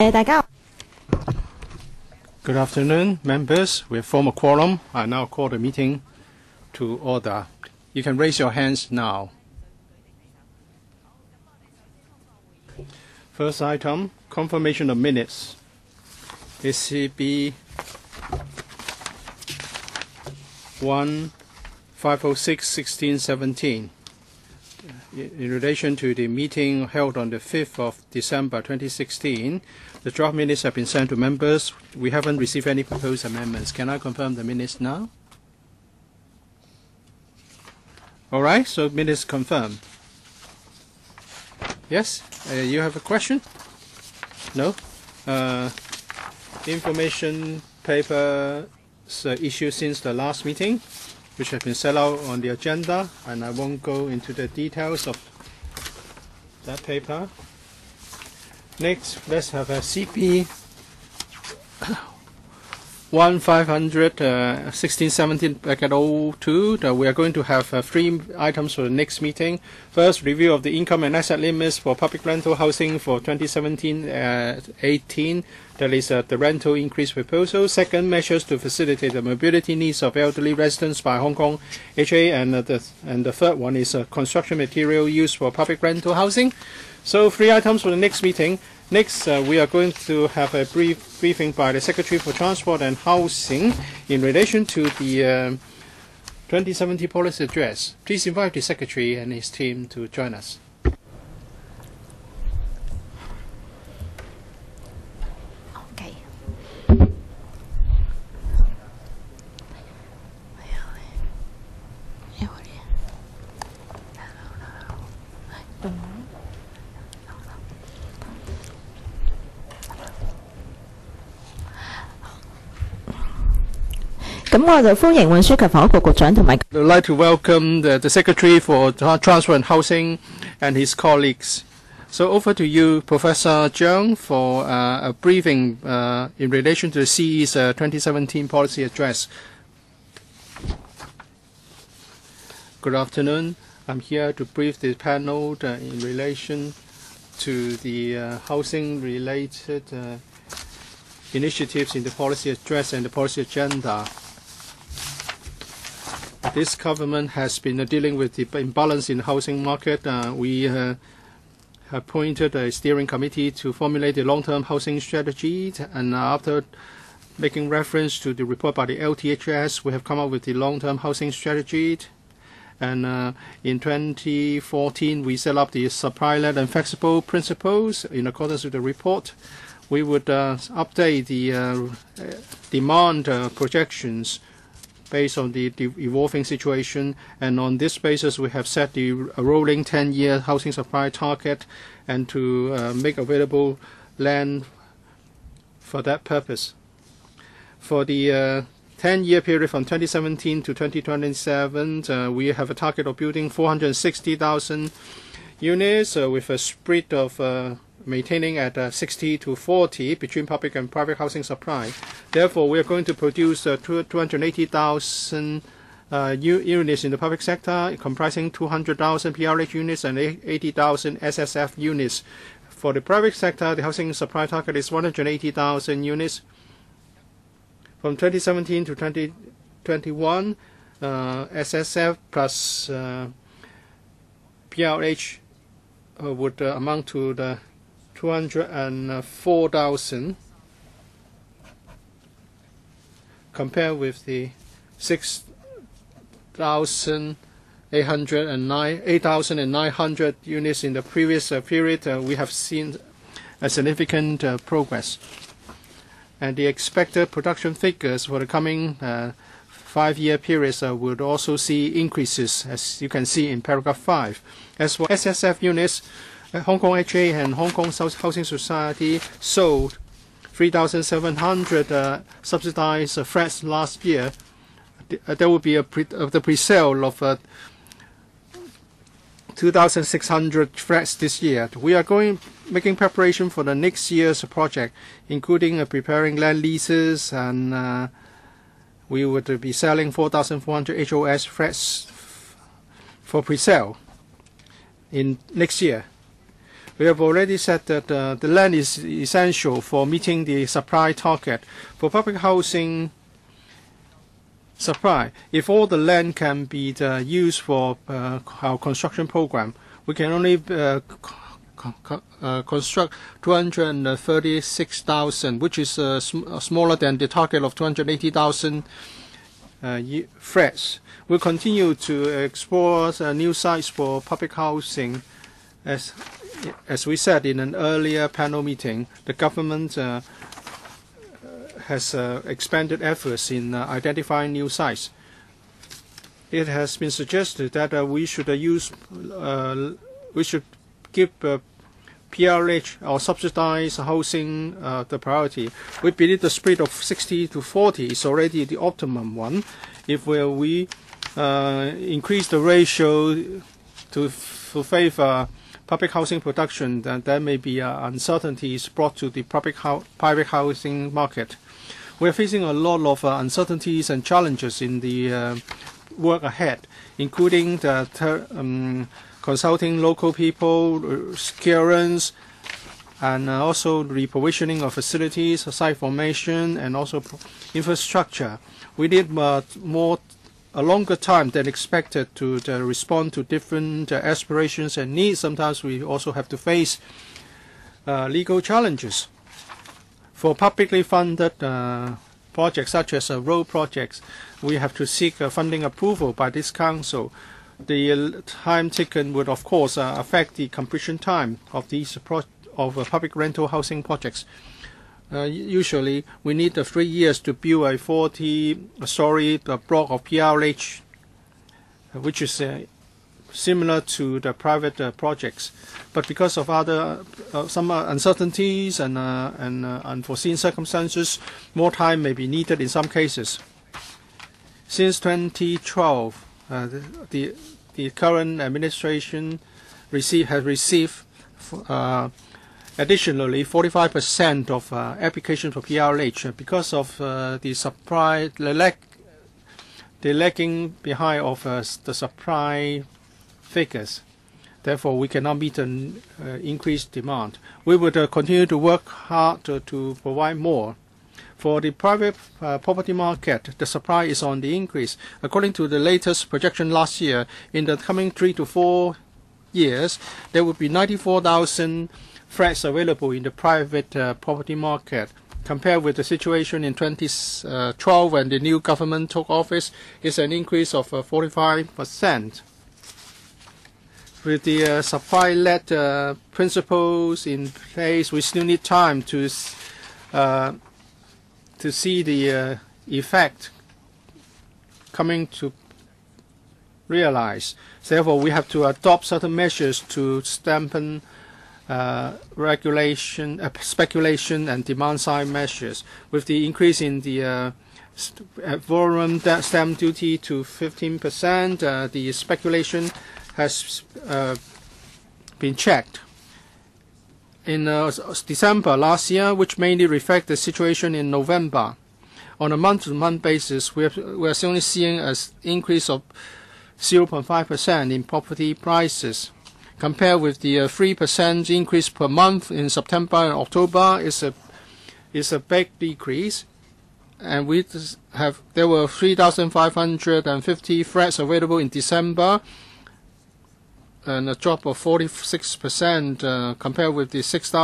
Good afternoon, members. We form a quorum. I now call the meeting to order. You can raise your hands now. First item, confirmation of minutes. ACB 1506-1617. In relation to the meeting held on the 5th of December 2016, the draft minutes have been sent to members. We haven't received any proposed amendments. Can I confirm the minutes now? All right, so minutes confirmed. Yes? You have a question? No? Information paper issued since the last meeting, which have been set out on the agenda, and I won't go into the details of that paper. Next, let's have a CP 1500-1617-02. We are going to have 3 items for the next meeting. First, review of the income and asset limits for public rental housing for 2017-18. That is the rental increase proposal. Second, measures to facilitate the mobility needs of elderly residents by Hong Kong HA. And the third one is construction material used for public rental housing. So 3 items for the next meeting. Next, we are going to have a briefing by the Secretary for Transport and Housing in relation to the 2017 policy address. Please invite the Secretary and his team to join us. Okay. I'd like to welcome the Secretary for Transport and Housing and his colleagues. So over to you, Professor Zhang, for a briefing in relation to the CE's 2017 policy address. Good afternoon. I'm here to brief the panel in relation to the housing-related initiatives in the policy address and the policy agenda. This government has been dealing with the imbalance in the housing market. We have appointed a steering committee to formulate the long-term housing strategy, and after making reference to the report by the LTHS, we have come up with the long-term housing strategy. And in 2014, we set up the supply-led and flexible principles in accordance with the report. We would update the demand projections based on the evolving situation, and on this basis we have set the rolling 10-year housing supply target and to make available land for that purpose. For the 10-year period from 2017 to 2027, we have a target of building 460,000 units with a split of maintaining at 60 to 40 between public and private housing supply. Therefore, we are going to produce 280,000 units in the public sector, comprising 200,000 PRH units and 80,000 SSF units. For the private sector, the housing supply target is 180,000 units. From 2017 to 2021, SSF plus PRH would amount to the 204,000, compared with the 8,900 units in the previous period. We have seen a significant progress. And the expected production figures for the coming 5-year periods would also see increases, as you can see in paragraph 5. As for SSF units, Hong Kong HA and Hong Kong Housing Society sold 3,700 subsidized flats last year. There will be the pre-sale of 2,600 flats this year. We are making preparation for the next year's project, including preparing land leases, and we would be selling 4,400 HOS flats for pre-sale in next year. We have already said that the land is essential for meeting the supply target. For public housing supply, if all the land can be used for our construction program, we can only construct 236,000, which is smaller than the target of 280,000 flats. We'll continue to explore new sites for public housing. As we said in an earlier panel meeting, the government has expanded efforts in identifying new sites. It has been suggested that we should give PRH or subsidized housing the priority. We believe the split of 60 to 40 is already the optimum one. If we increase the ratio to favor public housing production, then there may be uncertainties brought to the private housing market. We are facing a lot of uncertainties and challenges in the work ahead, including consulting local people, clearance, and also reprovisioning of facilities, site formation, and also infrastructure. We need a longer time than expected to respond to different aspirations and needs. Sometimes we also have to face legal challenges. For publicly funded projects such as road projects, we have to seek funding approval by this council. The time taken would, of course, affect the completion time of these public rental housing projects. Usually, we need 3 years to build a 40-story block of PRH, which is similar to the private projects. But because of some uncertainties and unforeseen circumstances, more time may be needed in some cases. Since 2012, the current administration has received additionally 45% of applications for PRH because of the supply, the lagging behind of the supply figures. Therefore, we cannot meet an increased demand. We would continue to work hard to provide more. For the private property market, the supply is on the increase. According to the latest projection last year, in the coming 3 to 4 years, there will be 94,000 flats available in the private property market. Compared with the situation in 2012 when the new government took office, it's an increase of 45%. With the supply-led principles in place, we still need time to see the effect coming to realize. Therefore, we have to adopt certain measures to dampen regulation, speculation, and demand-side measures. With the increase in the volume stamp duty to 15%, the speculation has been checked. In December last year, which mainly reflects the situation in November, on a month-to-month basis, we are only seeing an increase of 0.5% in property prices. Compared with the 3% increase per month in September and October, is a big decrease. And there were 3,550 flats available in December, and a drop of 46% compared with the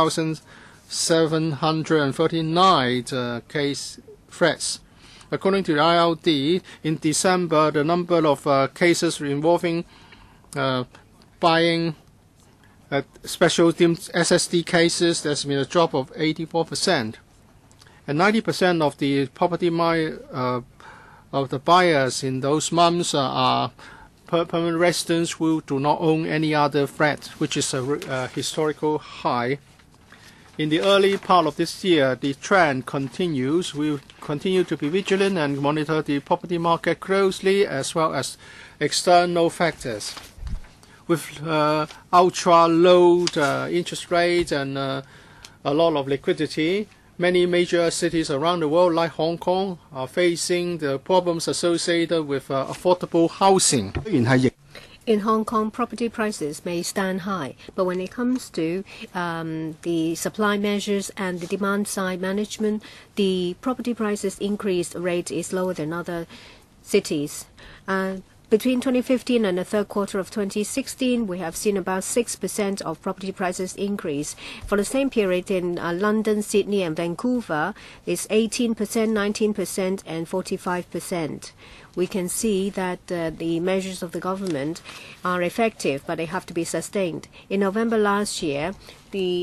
6,739 case flats. According to the ILD, in December, the number of cases involving buying special deemed SSD cases, there's been a drop of 84%. And 90% of the property of the buyers in those months are permanent residents who do not own any other flat, which is a historical high. In the early part of this year, the trend continues. We will continue to be vigilant and monitor the property market closely, as well as external factors. With ultra-low interest rates and a lot of liquidity, many major cities around the world, like Hong Kong, are facing the problems associated with affordable housing. In Hong Kong, property prices may stand high, but when it comes to the supply measures and the demand side management, the property prices increase rate is lower than other cities. Between 2015 and the third quarter of 2016, we have seen about 6% of property prices increase. For the same period in London, Sydney and Vancouver, it's 18%, 19% and 45%. We can see that the measures of the government are effective, but they have to be sustained. In November last year, the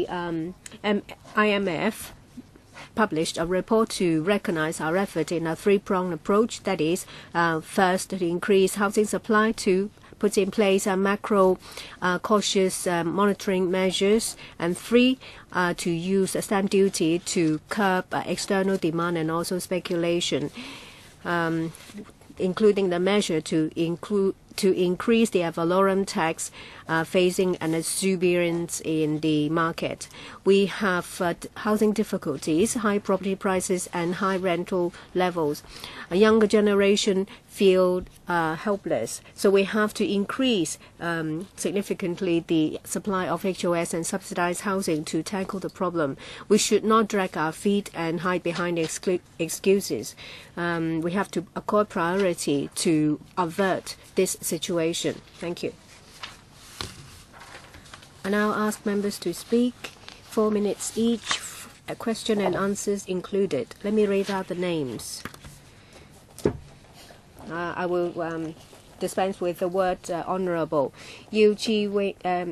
IMF published a report to recognize our effort in a three-pronged approach. That is, first, to increase housing supply, to put in place a macro cautious monitoring measures, and three, to use a stamp duty to curb external demand and also speculation, including the measure to increase the ad valorem tax, facing an exuberance in the market. We have housing difficulties, high property prices and high rental levels. A younger generation feel helpless. So we have to increase significantly the supply of HOS and subsidized housing to tackle the problem. We should not drag our feet and hide behind excuses. We have to accord priority to avert this situation. Thank you. I now ask members to speak. 4 minutes each, a question and answers included. Let me read out the names. I will dispense with the word honourable. Yu Chi Wing,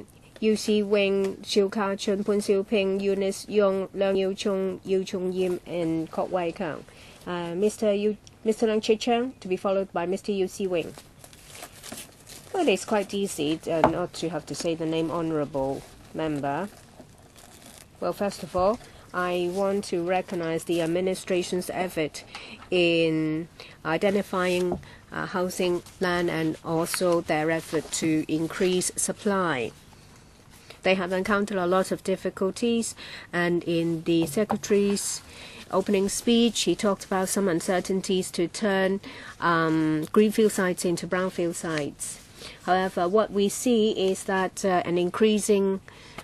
Xiu Ka Chun, Pun Xiu Ping, Eunice Yong, Leung Yu Chung Yim, and Kok Wai Kang. Mr. Leung Chi Chang, to be followed by Mr. Yu Si Wing. Well, it's quite easy not to have to say the name honourable member. Well, first of all, I want to recognize the administration's effort in identifying housing land and also their effort to increase supply. They have encountered a lot of difficulties, and in the Secretary's opening speech, he talked about some uncertainties to turn greenfield sites into brownfield sites. However, what we see is that an increasing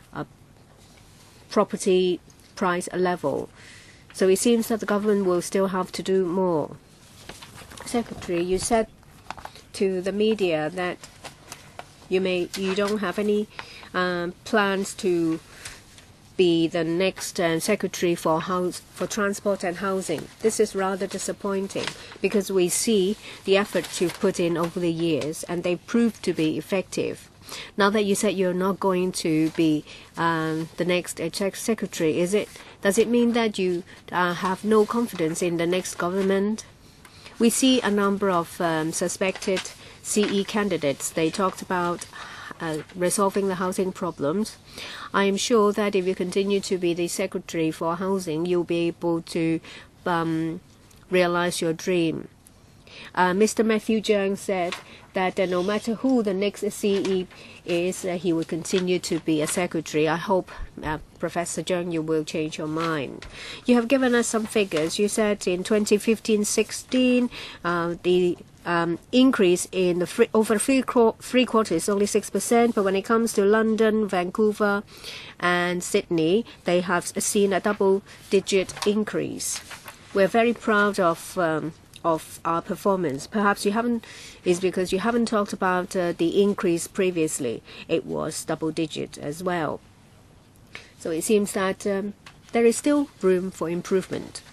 property price level. So it seems that the government will still have to do more. Secretary, you said to the media that you don't have any plans to be the next secretary for transport and housing. This is rather disappointing because we see the effort you've put in over the years and they proved to be effective. Now that you said you're not going to be the next secretary, does it mean that you have no confidence in the next government? We see a number of suspected CE candidates. They talked about resolving the housing problems. I am sure that if you continue to be the Secretary for Housing, you'll be able to realize your dream. Mr. Matthew Cheung said that no matter who the next CE is, he will continue to be a secretary. I hope, Professor Cheung, you will change your mind. You have given us some figures. You said in 2015-16, the increase in the over three quarters is only 6%, but when it comes to London, Vancouver, and Sydney, they have seen a double-digit increase. We're very proud of our performance. Perhaps is because you haven't talked about the increase previously. It was double-digit as well. So it seems that there is still room for improvement.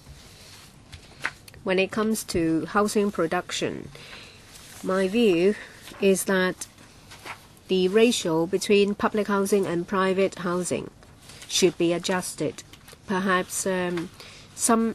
When it comes to housing production, my view is that the ratio between public housing and private housing should be adjusted. Perhaps some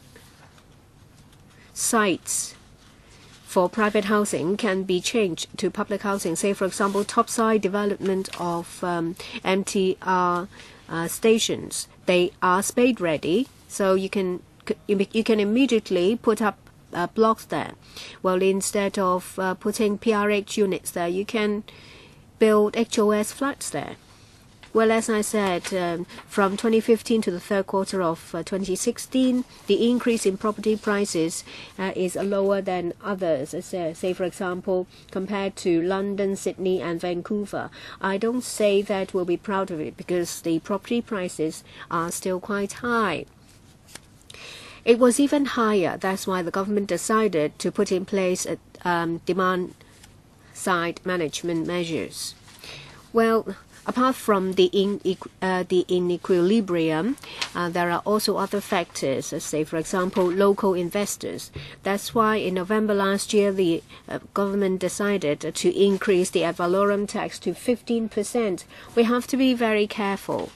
sites for private housing can be changed to public housing. Say, for example, topside development of MTR stations. They are spade ready, so you can immediately put up blocks there. Well, instead of putting PRH units there, you can build HOS flats there. Well, as I said, from 2015 to the third quarter of 2016, the increase in property prices is lower than others. Say, for example, compared to London, Sydney, and Vancouver. I don't say that we'll be proud of it because the property prices are still quite high. It was even higher. That's why the government decided to put in place demand side management measures. Well, apart from the inequilibrium, there are also other factors, say, for example, local investors. That's why in November last year, the government decided to increase the ad valorem tax to 15%. We have to be very careful.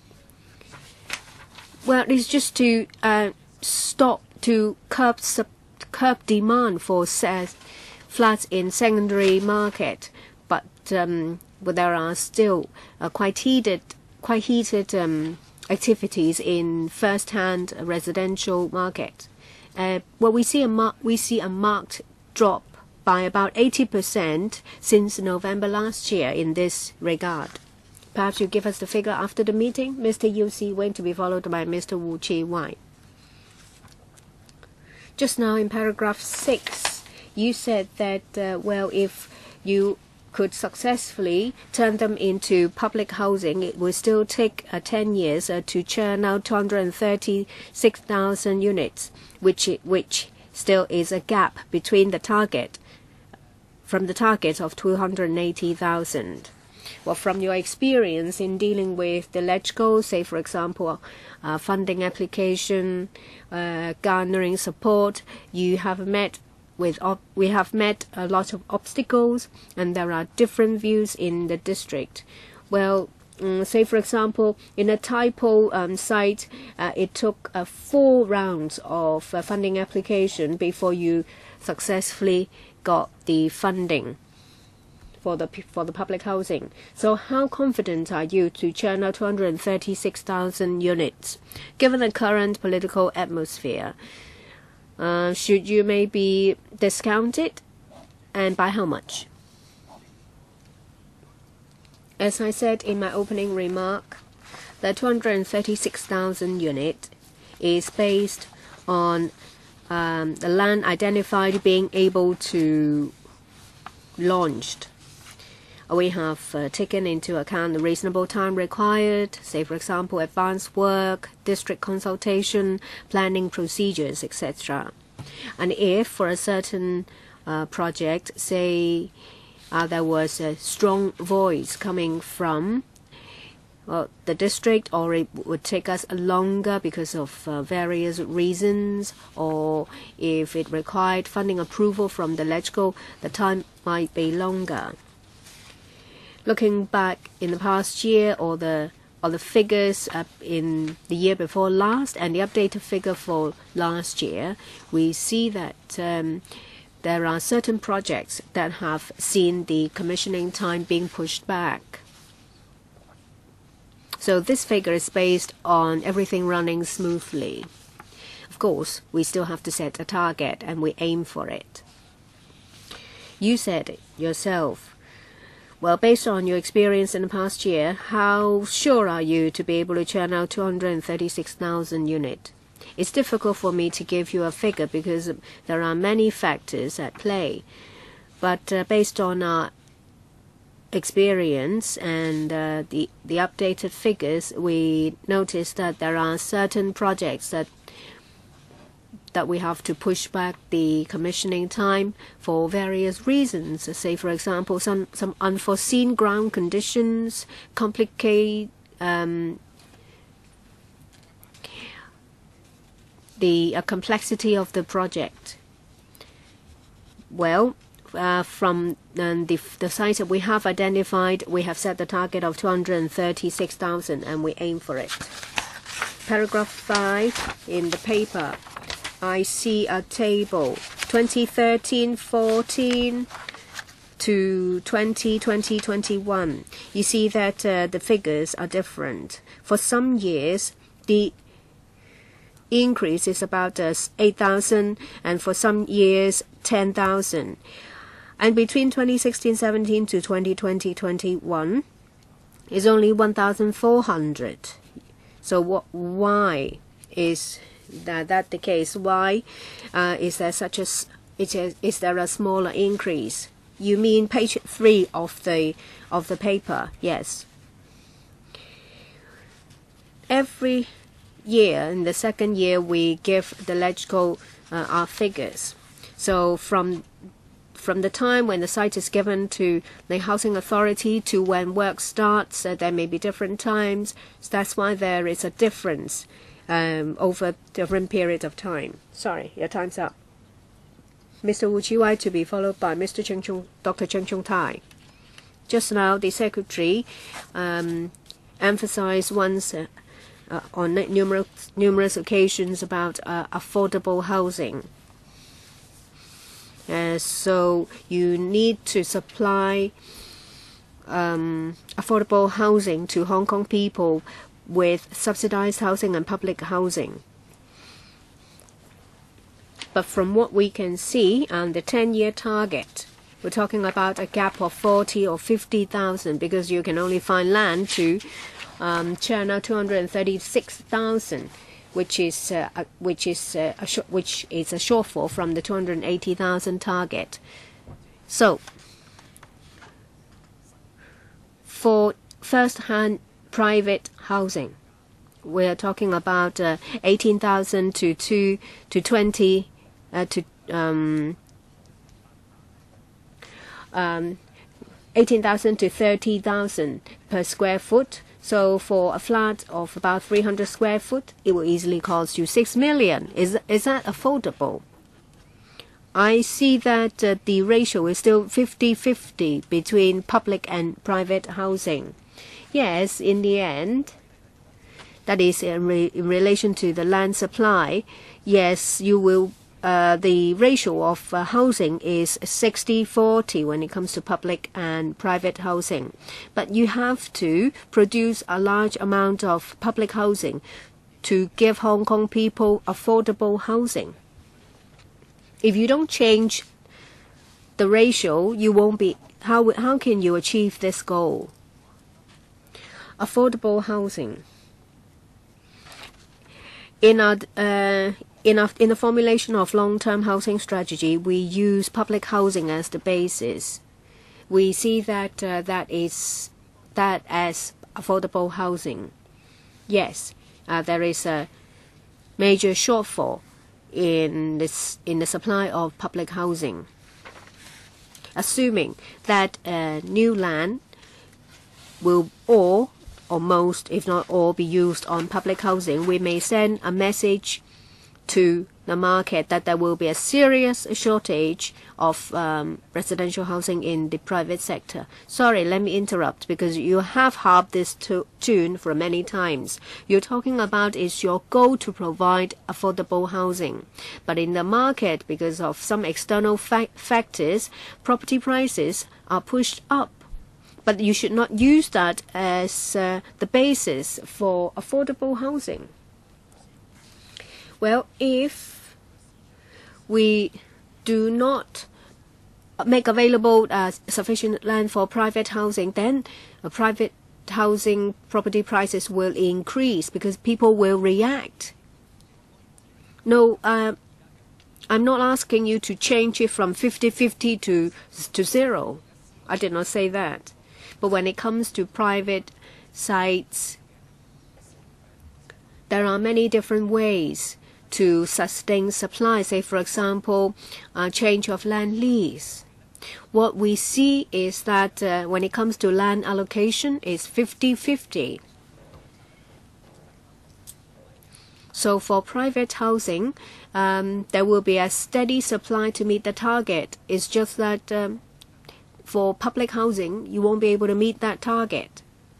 Well, it's just to curb demand for flats in secondary market, but there are still quite heated activities in first-hand residential market. Well, we see a marked drop by about 80% since November last year in this regard. Perhaps you give us the figure after the meeting, Mr. Yu Si Wing, to be followed by Mr. Wu Chi Wai. Just now in paragraph 6, you said that, well, if you could successfully turn them into public housing, it will still take 10 years to churn out 236,000 units, which still is a gap between the target of 280,000. Well, from your experience in dealing with the LegCo, say for example, funding application, garnering support, we have met a lot of obstacles, and there are different views in the district. Well, say for example, in a typo site, it took 4 rounds of funding application before you successfully got the funding for the public housing. So how confident are you to churn out 236,000 units, given the current political atmosphere? Should you maybe discount it, and by how much? As I said in my opening remark, the 236,000 unit is based on the land identified being able to launched. We have taken into account the reasonable time required, say for example advanced work, district consultation, planning procedures, etc. And if for a certain project, say there was a strong voice coming from the district, or it would take us longer because of various reasons, or if it required funding approval from the LegCo, the time might be longer. Looking back in the past year, or the figures in the year before last, and the updated figure for last year, we see that there are certain projects that have seen the commissioning time being pushed back. So this figure is based on everything running smoothly. Of course, we still have to set a target, and we aim for it. You said it yourself. Well, based on your experience in the past year, how sure are you to be able to churn out 236,000 units? It's difficult for me to give you a figure because there are many factors at play. But based on our experience and the updated figures, we noticed that there are certain projects that we have to push back the commissioning time for various reasons. Say, for example, some unforeseen ground conditions complicate the complexity of the project. Well, from the sites that we have identified, we have set the target of 236,000, and we aim for it. Paragraph 5 in the paper. I see a table 2013-14 to 2020-21. You see that the figures are different. For some years, the increase is about 8,000, and for some years 10,000. And between 2016-17 to 2020-21, is only 1,400. So why is that the case? Why is there such a is there a smaller increase? You mean page 3 of the paper? Yes. Every year, in the second year, we give the LegCo our figures. So from the time when the site is given to the housing authority to when work starts, there may be different times. So that's why there is a difference over different period of time. Sorry, your time's up. Mr. Wu Chi-wai to be followed by Dr. Cheng Chung Tai. Just now, the Secretary emphasized once on numerous occasions about affordable housing. So you need to supply affordable housing to Hong Kong people with subsidized housing and public housing. But from what we can see, the 10-year target, we're talking about a gap of 40 or 50,000 because you can only find land to churn out 236,000, which is a shortfall from the 280,000 target. So, for first-hand private housing, we're talking about 18,000 to 20 to 18,000 to 30,000 per square foot. So for a flat of about 300 square foot, it will easily cost you 6 million. Is that affordable? I see that the ratio is still 50-50 between public and private housing. Yes, in the end, that is in relation to the land supply. Yes, you will. The ratio of housing is 60-40 when it comes to public and private housing. But you have to produce a large amount of public housing to give Hong Kong people affordable housing. If you don't change the ratio, you won't be. How can you achieve this goal? Affordable housing. In the formulation of long-term housing strategy, we use public housing as the basis. We see that that as affordable housing. Yes, there is a major shortfall in the supply of public housing. Assuming that new land will all or most, if not all, be used on public housing, we may send a message to the market that there will be a serious shortage of residential housing in the private sector. Sorry, let me interrupt because you have harped this tune for many times. You're talking about is your goal to provide affordable housing. But in the market, because of some external factors, property prices are pushed up. But you should not use that as the basis for affordable housing. Well, if we do not make available sufficient land for private housing, then private housing property prices will increase because people will react. No, I'm not asking you to change it from 50-50 to 0. I did not say that. But when it comes to private sites, there are many different ways to sustain supply. Say, for example, change of land lease. What we see is that when it comes to land allocation, it's 50-50. So for private housing, there will be a steady supply to meet the target. It's just that for public housing, you won't be able to meet that target.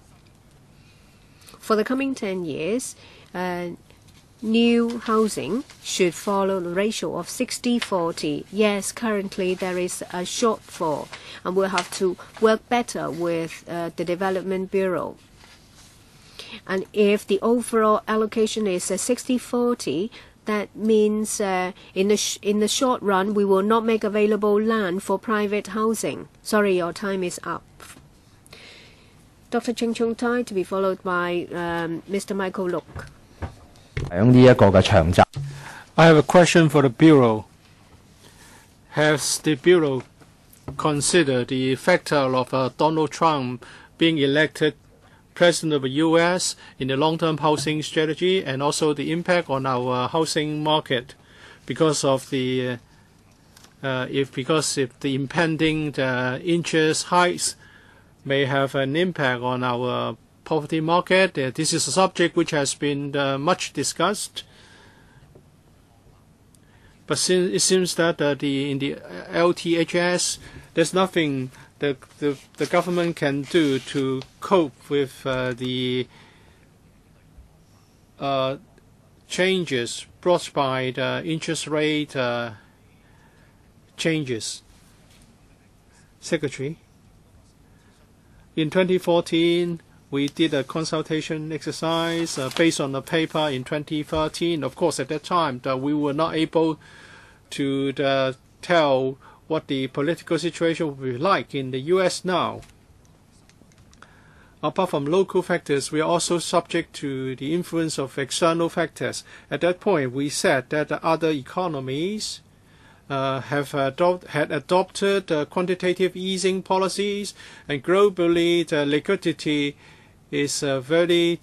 For the coming 10 years, new housing should follow the ratio of 60-40. Yes, currently there is a shortfall, and we'll have to work better with the Development Bureau. And if the overall allocation is 60-40, that means in the short run, we will not make available land for private housing. Sorry, your time is up. Dr. Ching Chung Tai, to be followed by Mr. Michael Look. I have a question for the Bureau. Has the Bureau considered the factor of Donald Trump being elected President of the U.S. in the long-term housing strategy, and also the impact on our housing market because of the if the impending interest hikes may have an impact on our property market? This is a subject which has been much discussed. But since it seems that in the LTHS, there's nothing the government can do to cope with the changes brought by the interest rate changes. Secretary, in 2014, we did a consultation exercise based on the paper in 2013. Of course, at that time, we were not able to tell what the political situation will be like in the U.S. now. Apart from local factors, we are also subject to the influence of external factors. At that point, we said that other economies had adopted quantitative easing policies, and globally the liquidity is very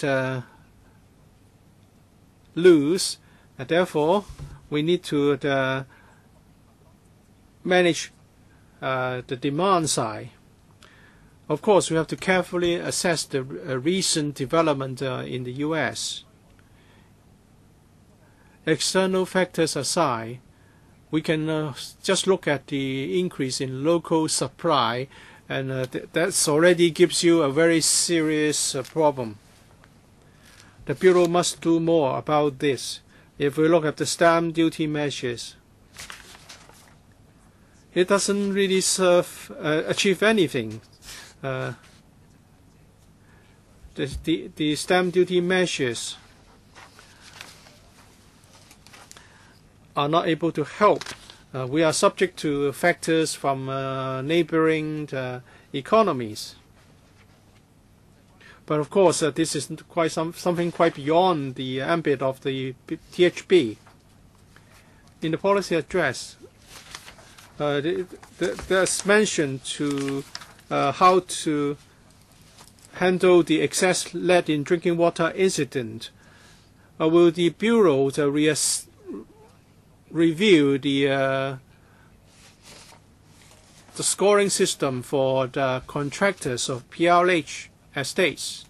loose, and therefore we need to manage the demand side. Of course, we have to carefully assess the recent development in the U.S. External factors aside, we can just look at the increase in local supply, and that already gives you a very serious problem. The Bureau must do more about this. If we look at the stamp duty measures, it doesn't really achieve anything. The stamp duty measures are not able to help. We are subject to factors from neighboring economies. But of course, this is quite something quite beyond the ambit of the THB. In the policy address, there's mention to how to handle the excess lead in drinking water incident. Will the Bureau review the scoring system for the contractors of PLH estates?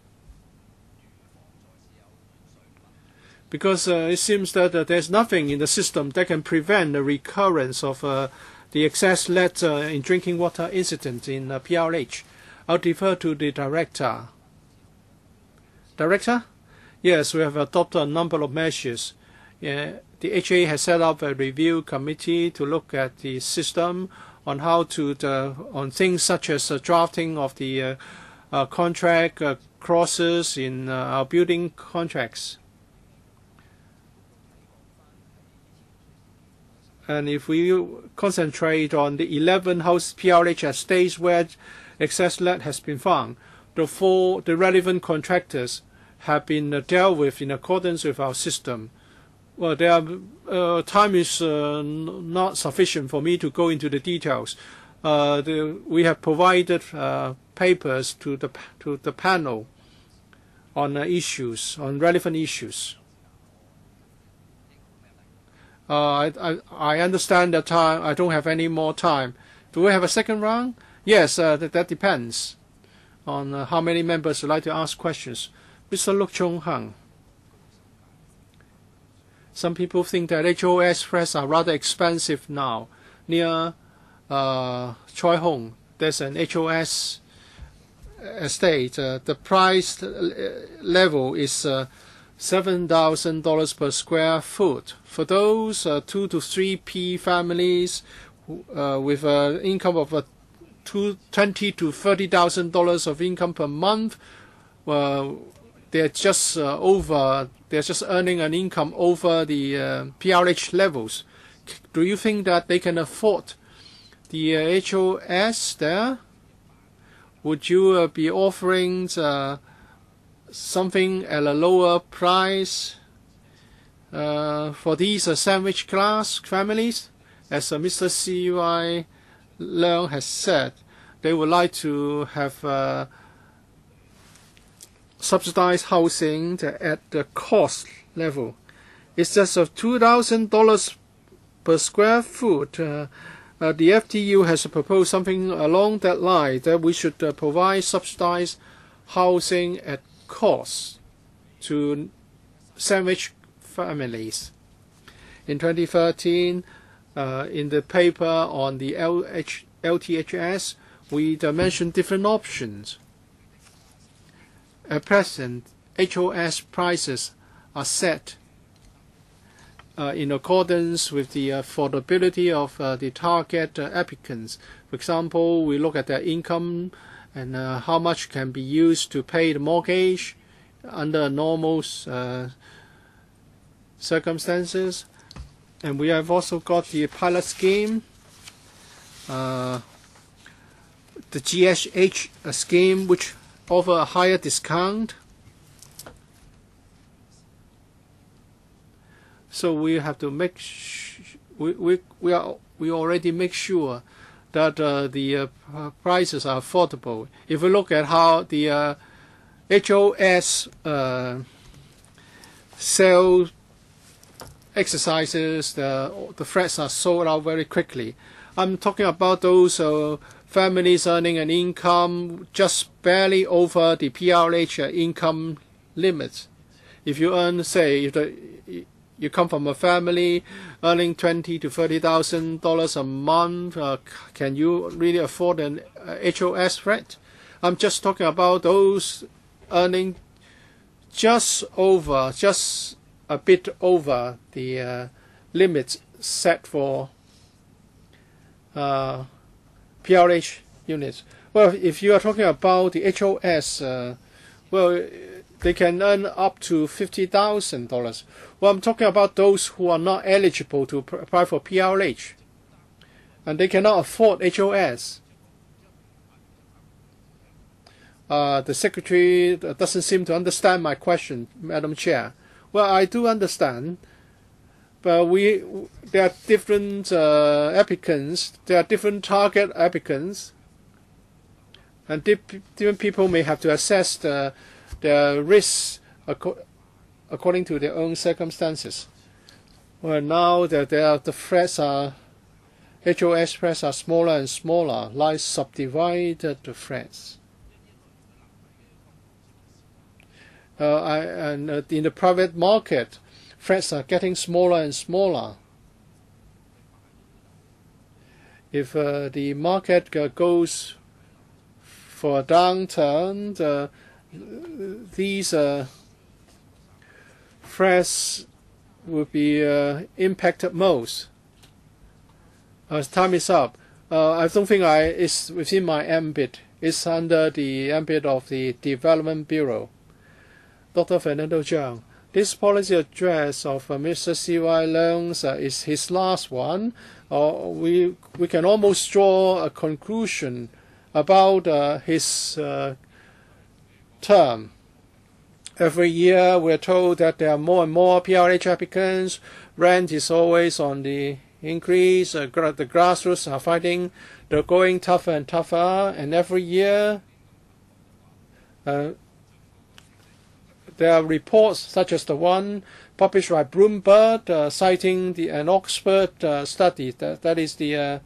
Because it seems that there's nothing in the system that can prevent the recurrence of the excess lead in drinking water incident in PLH. I'll defer to the director. Director? Yes, we have adopted a number of measures. The HA has set up a review committee to look at the system on how to on things such as drafting of the contract clauses in our building contracts. And if we concentrate on the 11 house PLH estates where excess lead has been found, the relevant contractors have been dealt with in accordance with our system. Well, time is not sufficient for me to go into the details. We have provided papers to the panel on relevant issues. I understand that I don't have any more time. Do we have a second round? Yes, that depends on how many members would like to ask questions. Mr. Luk Chung Hang. Some people think that HOS flats are rather expensive now. Near Choi Hong, there's an HOS estate. The price level is $7,000 per square foot. For those 2 to 3P families with an income of $20,000 to $30,000 of income per month, they're just earning an income over the PLH levels. Do you think that they can afford the HOS there? would you be offering something at a lower price for these sandwich class families? As Mr. C.Y. Leung has said, they would like to have subsidized housing at the cost level. It's just $2,000 per square foot. The FTU has proposed something along that line, that we should provide subsidized housing at cost to sandwich families. In 2013, in the paper on the LTHS, we mentioned different options. At present, HOS prices are set in accordance with the affordability of the target applicants. For example, we look at their income and how much can be used to pay the mortgage under normal circumstances. And we have also got the pilot scheme, the GSH scheme, which offer a higher discount. So we have to make we already make sure that the prices are affordable. If we look at how the HOS sale exercises, the flats are sold out very quickly. I'm talking about those families earning an income just barely over the PRH income limit. If you earn, say, if you come from a family earning $20,000 to $30,000 a month, can you really afford an HOS flat? I'm just talking about those earning just a bit over the limits set for PRH units. Well, if you are talking about the HOS, well, they can earn up to $50,000. Well, I'm talking about those who are not eligible to apply for PRH, and they cannot afford HOS. The Secretary doesn't seem to understand my question, Madam Chair. Well, I do understand, but there are different applicants. There are different target applicants, and different people may have to assess the risks according to their own circumstances. Well, now that the flats are HOS flats are smaller and smaller, like subdivided flats. And in the private market, flats are getting smaller and smaller. If the market goes for a downturn, these flats will be impacted most. Time is up. I don't think it's within my ambit. It's under the ambit of the Development Bureau. Dr. Fernando Zhang, this policy address of Mr. C.Y. Leung's is his last one. We can almost draw a conclusion about his term. Every year we're told that there are more and more PRH applicants. Rent is always on the increase. The grassroots are fighting. They're going tougher and tougher. And every year there are reports such as the one published by Bloomberg citing an Oxford study. That is the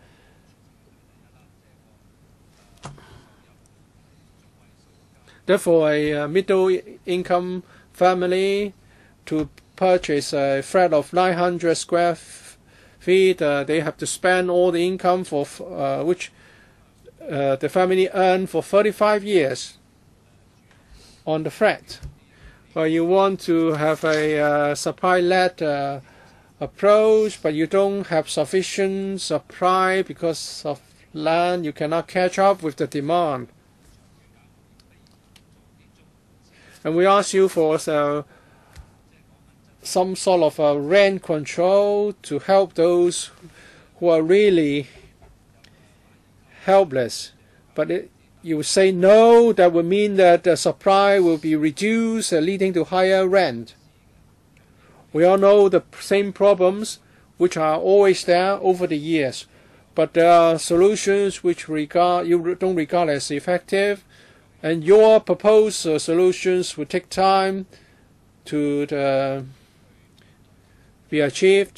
therefore a middle-income family to purchase a flat of 900 square feet, they have to spend all the income for which the family earned for 35 years on the flat. Well, you want to have a supply-led approach, but you don't have sufficient supply because of land. You cannot catch up with the demand. And we ask you for some sort of rent control to help those who are really helpless. But you say no, that would mean that the supply will be reduced, leading to higher rent. We all know the same problems which are always there over the years, but there are solutions which you don't regard as effective, and your proposed solutions will take time to be achieved,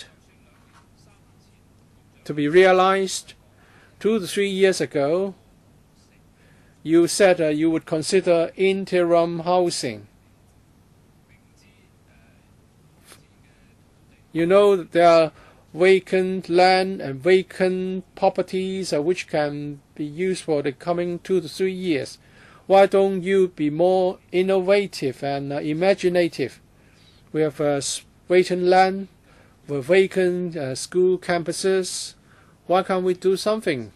to be realized. 2 to 3 years ago, you said you would consider interim housing. You know there are vacant land and vacant properties which can be used for the coming 2 to 3 years. Why don't you be more innovative and imaginative? We have vacant land, with vacant school campuses. Why can't we do something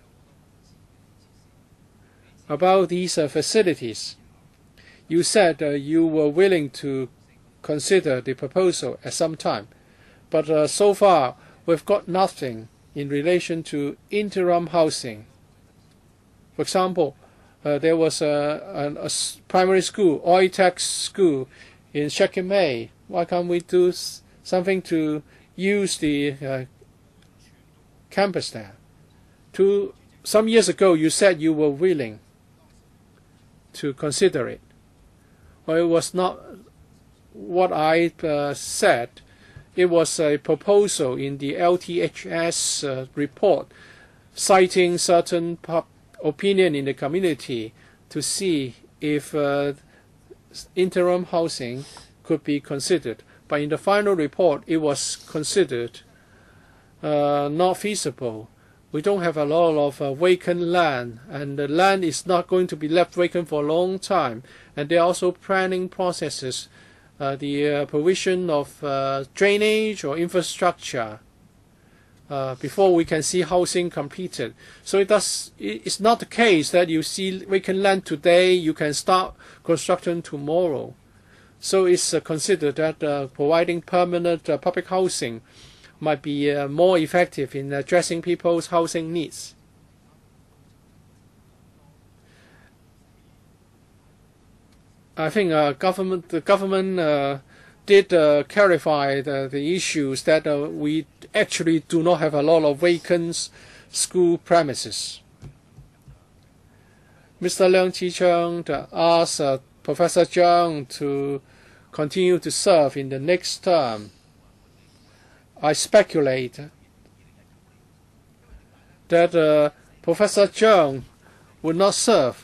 about these facilities? You said you were willing to consider the proposal at some time, but so far we've got nothing in relation to interim housing. For example, there was a primary school, Oitech school in Shekimay. Why can't we do something to use the campus there? Some years ago, you said you were willing to consider it. Well, it was not what I said. It was a proposal in the LTHS report, citing certain opinion in the community to see if interim housing could be considered. But in the final report, it was considered not feasible. We don't have a lot of vacant land, and the land is not going to be left vacant for a long time. And there are also planning processes, the provision of drainage or infrastructure before we can see housing completed. So it's not the case that you see vacant land today, you can start construction tomorrow. So it's considered that providing permanent public housing might be more effective in addressing people's housing needs. I think the government did clarify the issues that we actually do not have a lot of vacant school premises. Mr. Leung Chi-chung asked Professor Zhang to continue to serve in the next term. I speculate that Professor Zhang would not serve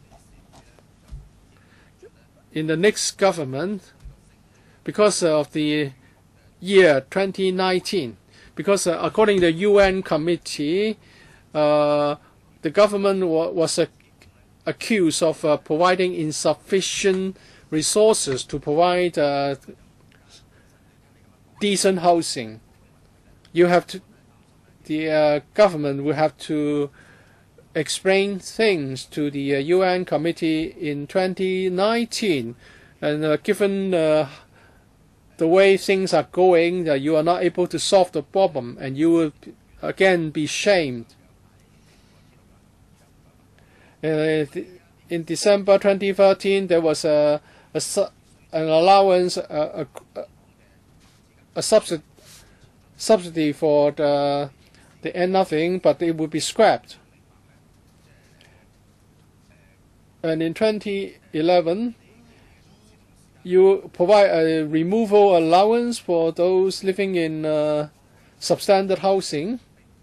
in the next government because of the year 2019. Because according to the UN committee, the government was accused of providing insufficient resources to provide decent housing. The government will have to explain things to the UN committee in 2019, and given the way things are going, you are not able to solve the problem, and you will again be shamed. In December 2013, there was an allowance, a subsidy for the nothing, but it would be scrapped. And in 2011, you provide a removal allowance for those living in substandard housing.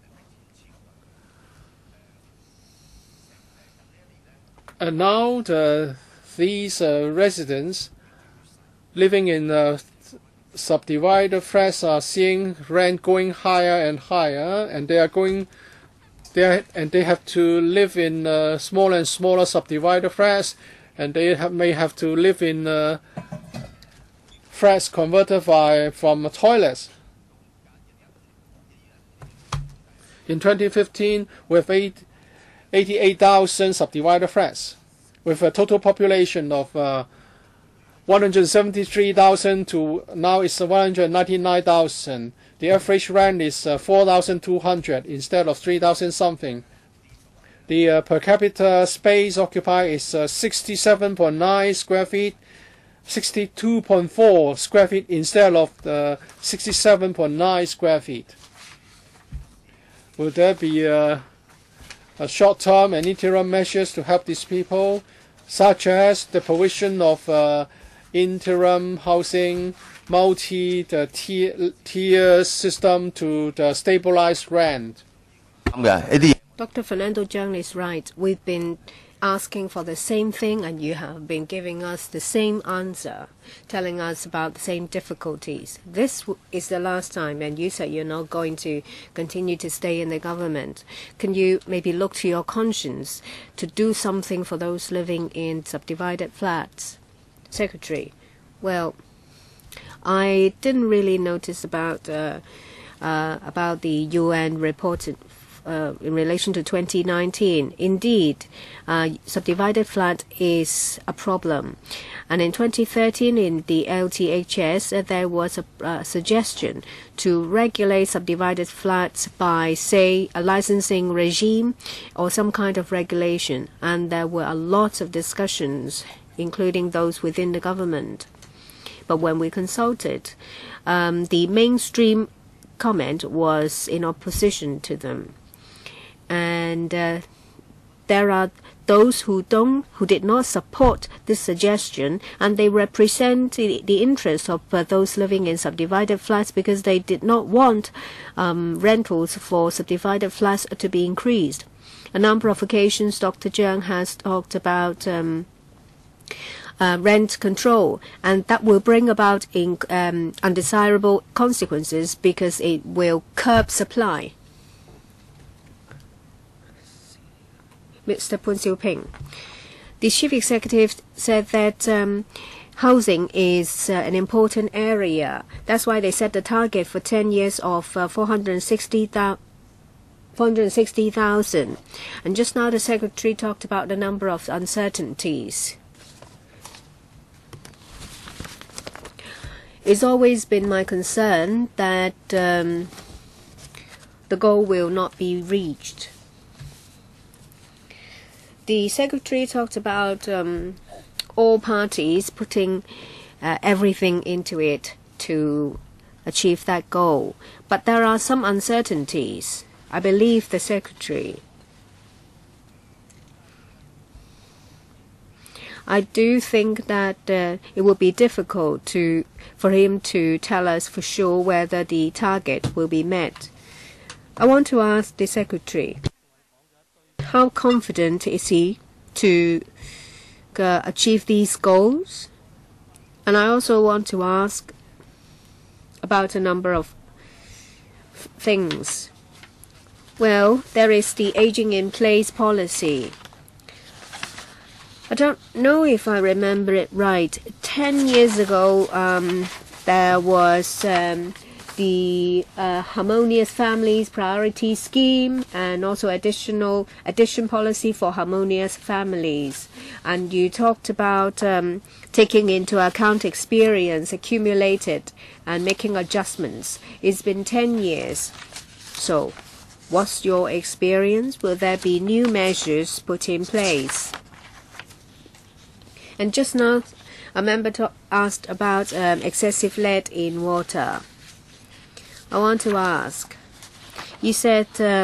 And now these residents living in subdivided flats are seeing rent going higher and higher, and they have to live in smaller and smaller subdivided flats, and they may have to live in flats converted from toilets. In 2015, we have 88,000 subdivided flats, with a total population of 173,000 to now it's 199,000. The average rent is 4,200 instead of 3,000 something. The per capita space occupied is 67.9 square feet, 62.4 square feet instead of the 67.9 square feet. Will there be a short-term and interim measures to help these people, such as the provision of interim housing, multi-tier system to the stabilized rent? Dr. Fernando Zhang is right. We've been asking for the same thing, and you have been giving us the same answer, telling us about the same difficulties. This is the last time, and you said you're not going to continue to stay in the government. Can you maybe look to your conscience to do something for those living in subdivided flats? Secretary, well, I didn't really notice about the UN report in relation to 2019. Indeed, subdivided flat is a problem. And in 2013, in the LTHS, there was a suggestion to regulate subdivided flats by, say, a licensing regime or some kind of regulation. And there were a lot of discussions, including those within the government. But when we consulted, the mainstream comment was in opposition to them. And there are those who did not support this suggestion, and they represent the interests of those living in subdivided flats because they did not want rentals for subdivided flats to be increased. A number of occasions, Dr. Zhang has talked about rent control, and that will bring about undesirable consequences because it will curb supply. Mr. Poon Siu Ping. The chief executive said that housing is an important area. That's why they set the target for 10 years of 460,000. And just now the secretary talked about the number of uncertainties. It's always been my concern that the goal will not be reached. The secretary talked about all parties putting everything into it to achieve that goal. But there are some uncertainties. I believe the secretary. I do think that it will be difficult for him to tell us for sure whether the target will be met. I want to ask the secretary, how confident is he to achieve these goals? And I also want to ask about a number of things. Well, there is the aging in place policy. I don't know if I remember it right. 10 years ago, there was the Harmonious Families Priority Scheme and also addition policy for harmonious families. And you talked about taking into account experience accumulated and making adjustments. It's been 10 years. So, what's your experience? Will there be new measures put in place? And just now, a member asked about excessive lead in water. I want to ask, you said,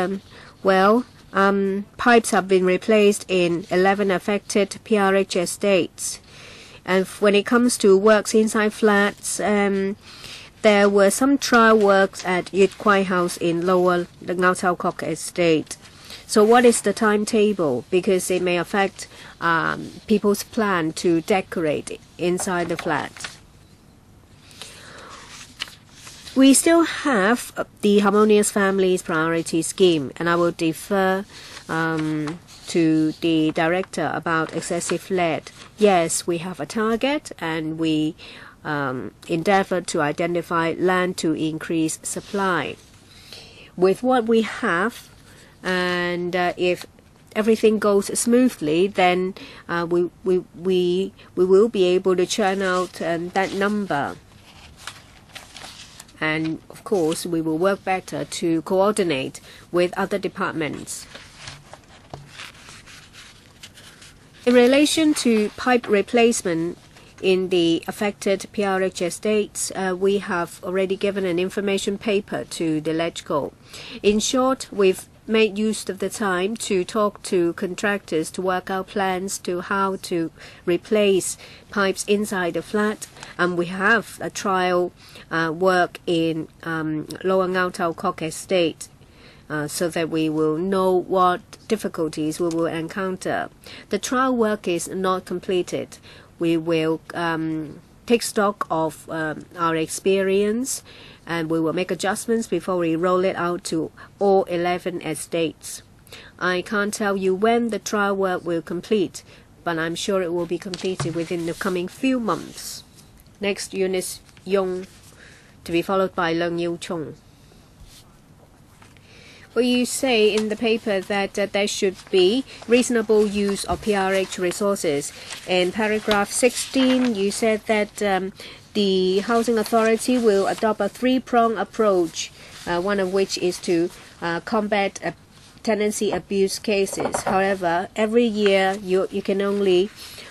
pipes have been replaced in 11 affected PRH estates. And when it comes to works inside flats, there were some trial works at Yit Kwai House in Lower Ngau Tau Kok estate. So what is the timetable? Because it may affect people's plan to decorate inside the flat. We still have the Harmonious Families Priority Scheme, and I will defer to the director about excessive lead. Yes, we have a target, and we endeavor to identify land to increase supply. With what we have, and if everything goes smoothly, then we will be able to churn out that number. And of course, we will work better to coordinate with other departments. In relation to pipe replacement in the affected PRH estates, we have already given an information paper to the LegCo. In short, we've made use of the time to talk to contractors to work out plans to how to replace pipes inside the flat, and we have a trial work in Lower Ngau Tau Kok estate so that we will know what difficulties we will encounter. The trial work is not completed. We will take stock of our experience, and we will make adjustments before we roll it out to all 11 estates. I can't tell you when the trial work will complete, but I'm sure it will be completed within the coming few months. Next, Eunice Yong, to be followed by Leung Yiu Chung. Well, you say in the paper that there should be reasonable use of PRH resources. In paragraph 16, you said that the Housing Authority will adopt a three-pronged approach, one of which is to combat tenancy abuse cases. However, every year you can only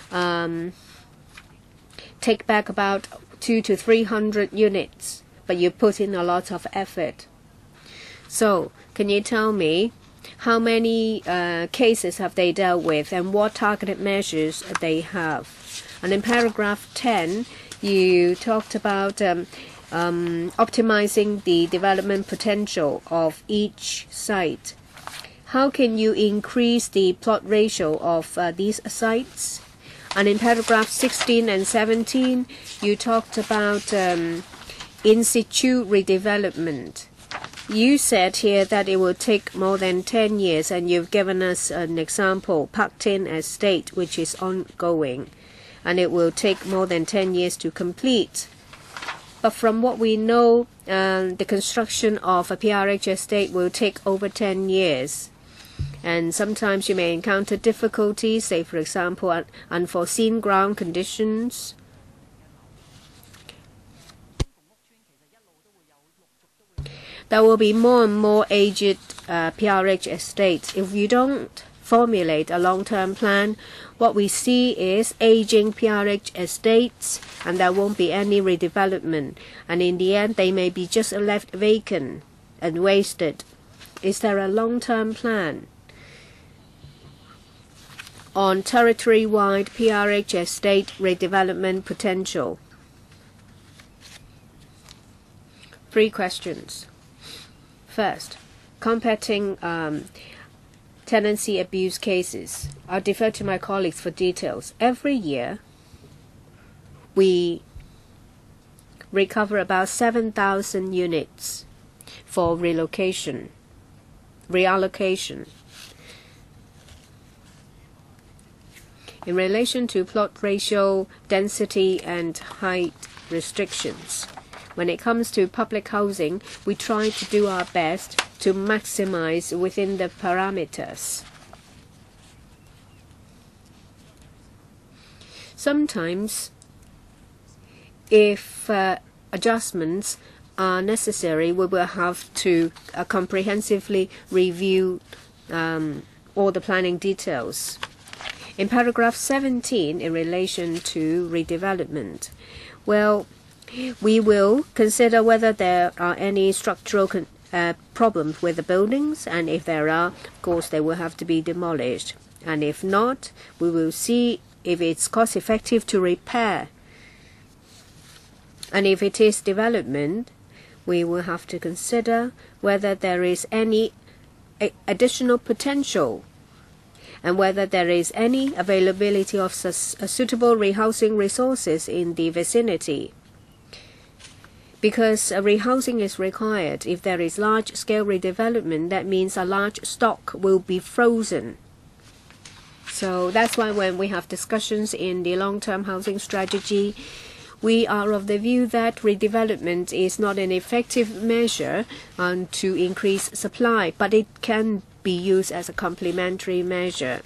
take back about 200 to 300 units, but you put in a lot of effort. So, can you tell me how many cases have they dealt with and what targeted measures they have? And in paragraph 10, you talked about optimizing the development potential of each site. How can you increase the plot ratio of these sites? And in paragraph 16 and 17, you talked about in situ redevelopment. You said here that it will take more than 10 years, and you've given us an example, Park Tin Estate, which is ongoing, and it will take more than 10 years to complete. But from what we know, the construction of a PRH estate will take over 10 years. And sometimes you may encounter difficulties, say for example, unforeseen ground conditions. There will be more and more aged PRH estates. If you don't formulate a long-term plan, what we see is aging PRH estates, and there won't be any redevelopment. And in the end, they may be just left vacant and wasted. Is there a long-term plan on territory-wide PRH estate redevelopment potential? 3 questions. First, combating tenancy abuse cases. I'll defer to my colleagues for details. Every year, we recover about 7,000 units for reallocation. In relation to plot ratio, density, and height restrictions, when it comes to public housing, we try to do our best to maximize within the parameters. Sometimes, if adjustments are necessary, we will have to comprehensively review all the planning details. In paragraph 17, in relation to redevelopment, well, we will consider whether there are any structural problems with the buildings, and if there are, of course, they will have to be demolished. And if not, we will see if it's cost-effective to repair. And if it is development, we will have to consider whether there is any additional potential and whether there is any availability of suitable rehousing resources in the vicinity. Because rehousing is required, if there is large-scale redevelopment, that means a large stock will be frozen. So that's why when we have discussions in the long-term housing strategy, we are of the view that redevelopment is not an effective measure to increase supply, but it can be used as a complementary measure.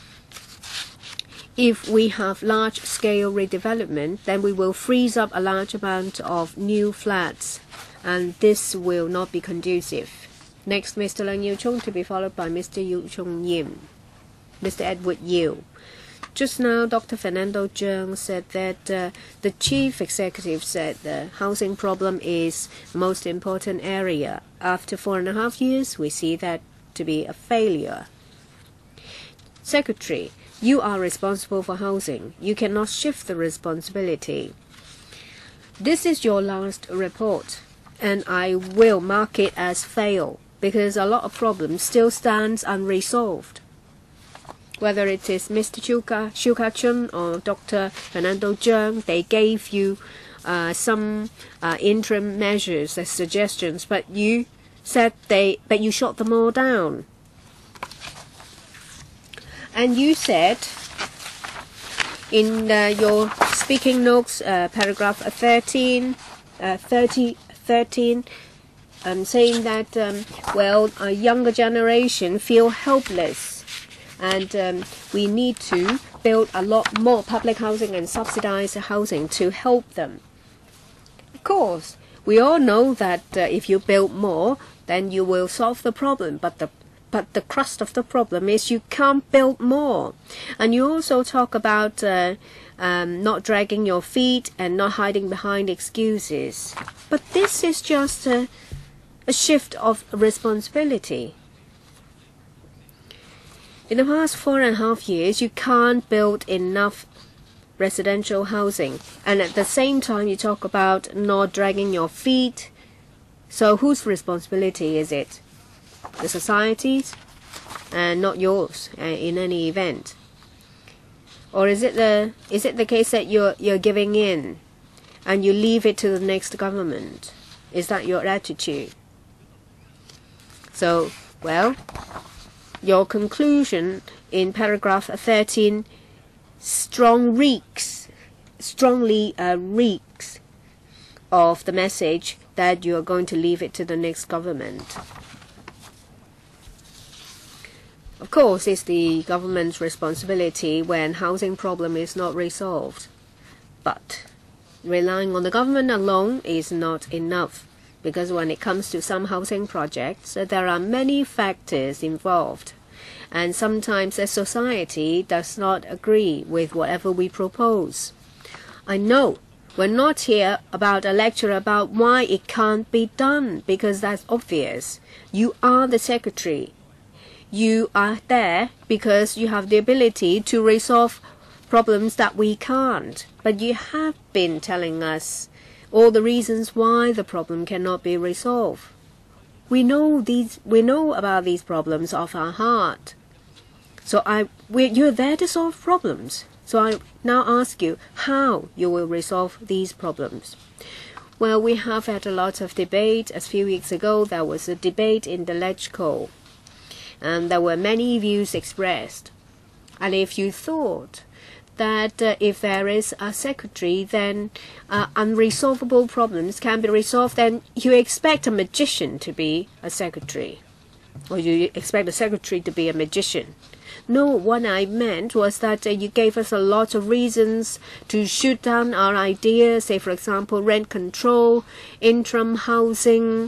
If we have large-scale redevelopment, then we will freeze up a large amount of new flats, and this will not be conducive. Next, Mr. Leung Yiu Chung, to be followed by Mr. Yu Chung Yim. Mr. Edward Yiu. Just now, Dr. Fernando Zheng said that the chief executive said the housing problem is the most important area. After 4.5 years, we see that to be a failure. Secretary, you are responsible for housing. You cannot shift the responsibility. This is your last report, and I will mark it as fail because a lot of problems still stands unresolved. Whether it is Mr. Xu Ka-chun or Dr. Fernando Zheng, they gave you some interim measures as suggestions, but you said but you shot them all down. And you said in your speaking notes, paragraph 13, saying that a younger generation feel helpless, and we need to build a lot more public housing and subsidized housing to help them. Of course, we all know that if you build more, then you will solve the problem, but the crust of the problem is you can't build more. And you also talk about not dragging your feet and not hiding behind excuses. But this is just a shift of responsibility. In the past 4.5 years, you can't build enough residential housing. And at the same time, you talk about not dragging your feet. So whose responsibility is it? The society's, and not yours in any event. Or is it the case that you're giving in and you leave it to the next government? Is that your attitude? So, well, your conclusion in paragraph 13 strongly reeks of the message that you are going to leave it to the next government. Of course, it's the government's responsibility when housing problem is not resolved. But relying on the government alone is not enough, because when it comes to some housing projects, there are many factors involved. And sometimes the society does not agree with whatever we propose. I know we're not here about a lecture about why it can't be done, because that's obvious. You are the secretary. You are there because you have the ability to resolve problems that we can't. But you have been telling us all the reasons why the problem cannot be resolved. We know about these problems of our heart. So you're there to solve problems. So I now ask you how you will resolve these problems. Well, we have had a lot of debate. A few weeks ago, there was a debate in the LegCo. And there were many views expressed. And if you thought that if there is a secretary, then unresolvable problems can be resolved, then you expect a magician to be a secretary. Or you expect a secretary to be a magician. No, what I meant was that you gave us a lot of reasons to shoot down our ideas, say, for example, rent control, interim housing.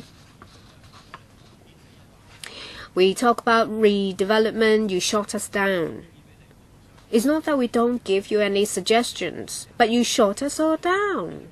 We talk about redevelopment, you shot us down. It's not that we don't give you any suggestions, but you shot us all down.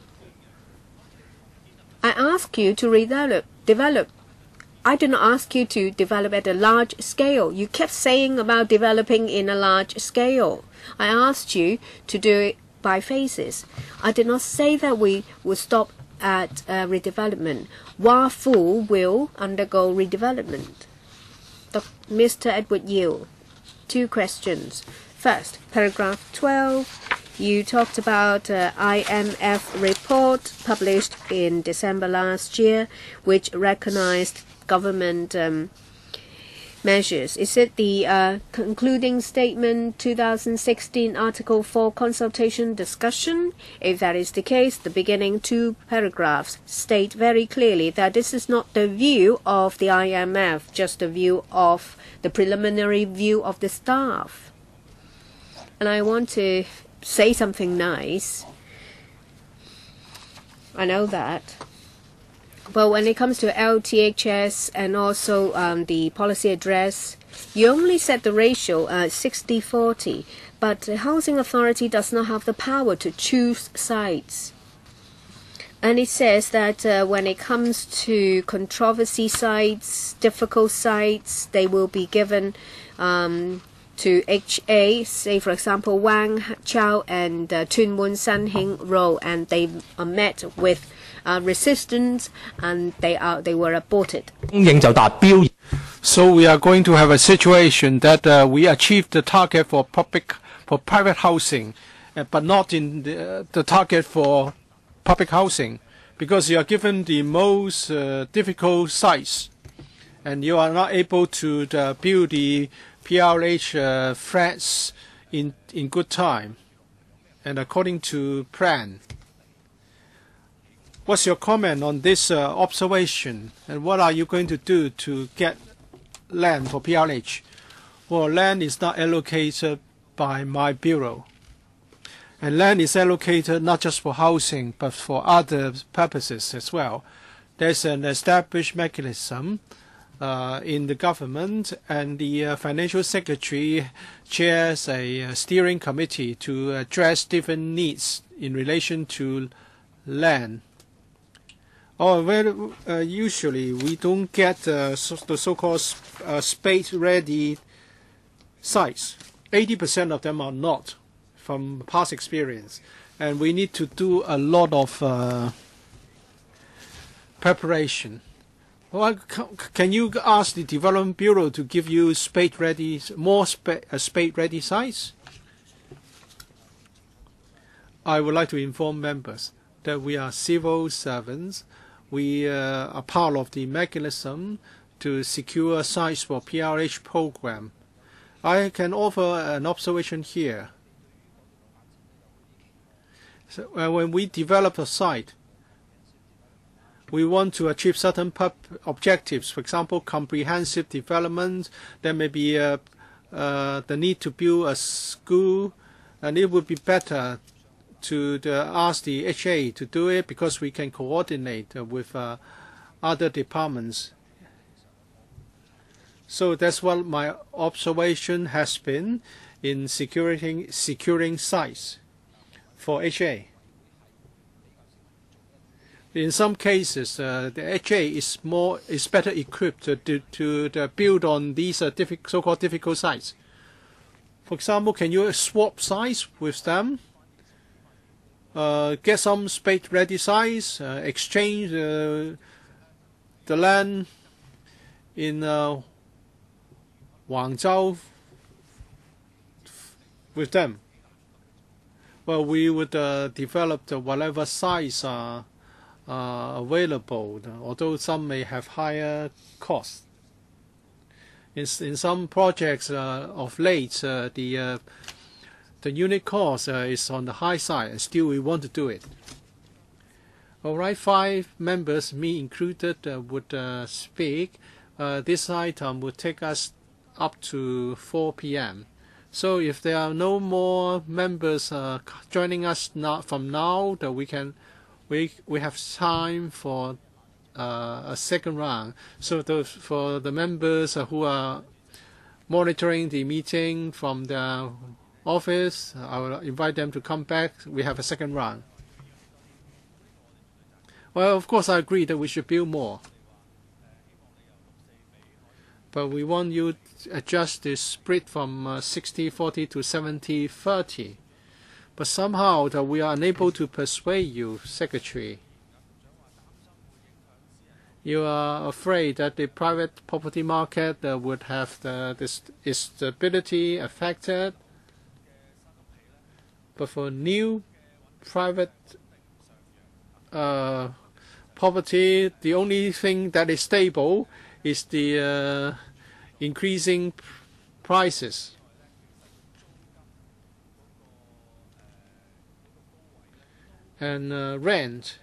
I ask you to develop. I did not ask you to develop at a large scale. You kept saying about developing in a large scale. I asked you to do it by phases. I did not say that we would stop at redevelopment. Wah Fu will undergo redevelopment. Mr. Edward Yield, 2 questions. First, paragraph 12, you talked about IMF report published in December last year, which recognized government measures. Is it the concluding statement 2016 Article 4 consultation discussion? If that is the case, the beginning 2 paragraphs state very clearly that this is not the view of the IMF, just the view of the preliminary view of the staff. And I want to say something nice. I know that. But when it comes to LTHS and also the policy address, you only set the ratio 60-40, but the Housing Authority does not have the power to choose sites. And it says that when it comes to controversy sites, difficult sites, they will be given to HA, say for example Wang Chao and Tuen Mun Sanhing Road, and they are met with resistance and they were aborted. So we are going to have a situation that we achieve the target for private housing, but not in the target for public housing, because you are given the most difficult sites, and you are not able to build the PRH flats in good time and according to plan. What's your comment on this observation, and what are you going to do to get land for PRH? Well, land is not allocated by my bureau. And land is allocated not just for housing, but for other purposes as well. There's an established mechanism in the government, and the financial secretary chairs a steering committee to address different needs in relation to land. Usually we don't get the so-called spade-ready sites. 80% of them are not, from past experience, and we need to do a lot of preparation. Well, can you ask the Development Bureau to give you more spade-ready sites? I would like to inform members that we are civil servants. We are part of the mechanism to secure sites for PRH program. I can offer an observation here. So, when we develop a site, we want to achieve certain objectives. For example, comprehensive development. There may be the need to build a school, and it would be better to ask the HA to do it, because we can coordinate with other departments. So that's what my observation has been in securing sites for HA. In some cases, the HA is better equipped to build on these so-called difficult sites. For example, can you swap sites with them? Get some spade-ready sites, exchange the land in Guangzhou with them. Well, we would develop whatever sites are available, although some may have higher costs. In some projects of late, the unit cost is on the high side, and still we want to do it. All right, 5 members, me included, would speak. This item would take us up to 4 p.m. So if there are no more members joining us from now, that we have time for a second round. So for the members who are monitoring the meeting from the office, I will invite them to come back. We have a second round. Well, of course, I agree that we should build more. But we want you to adjust the split from 60-40 to 70-30. But somehow that we are unable to persuade you, Secretary. You are afraid that the private property market would have its stability affected. But for new private property, the only thing that is stable is the increasing prices. And rent,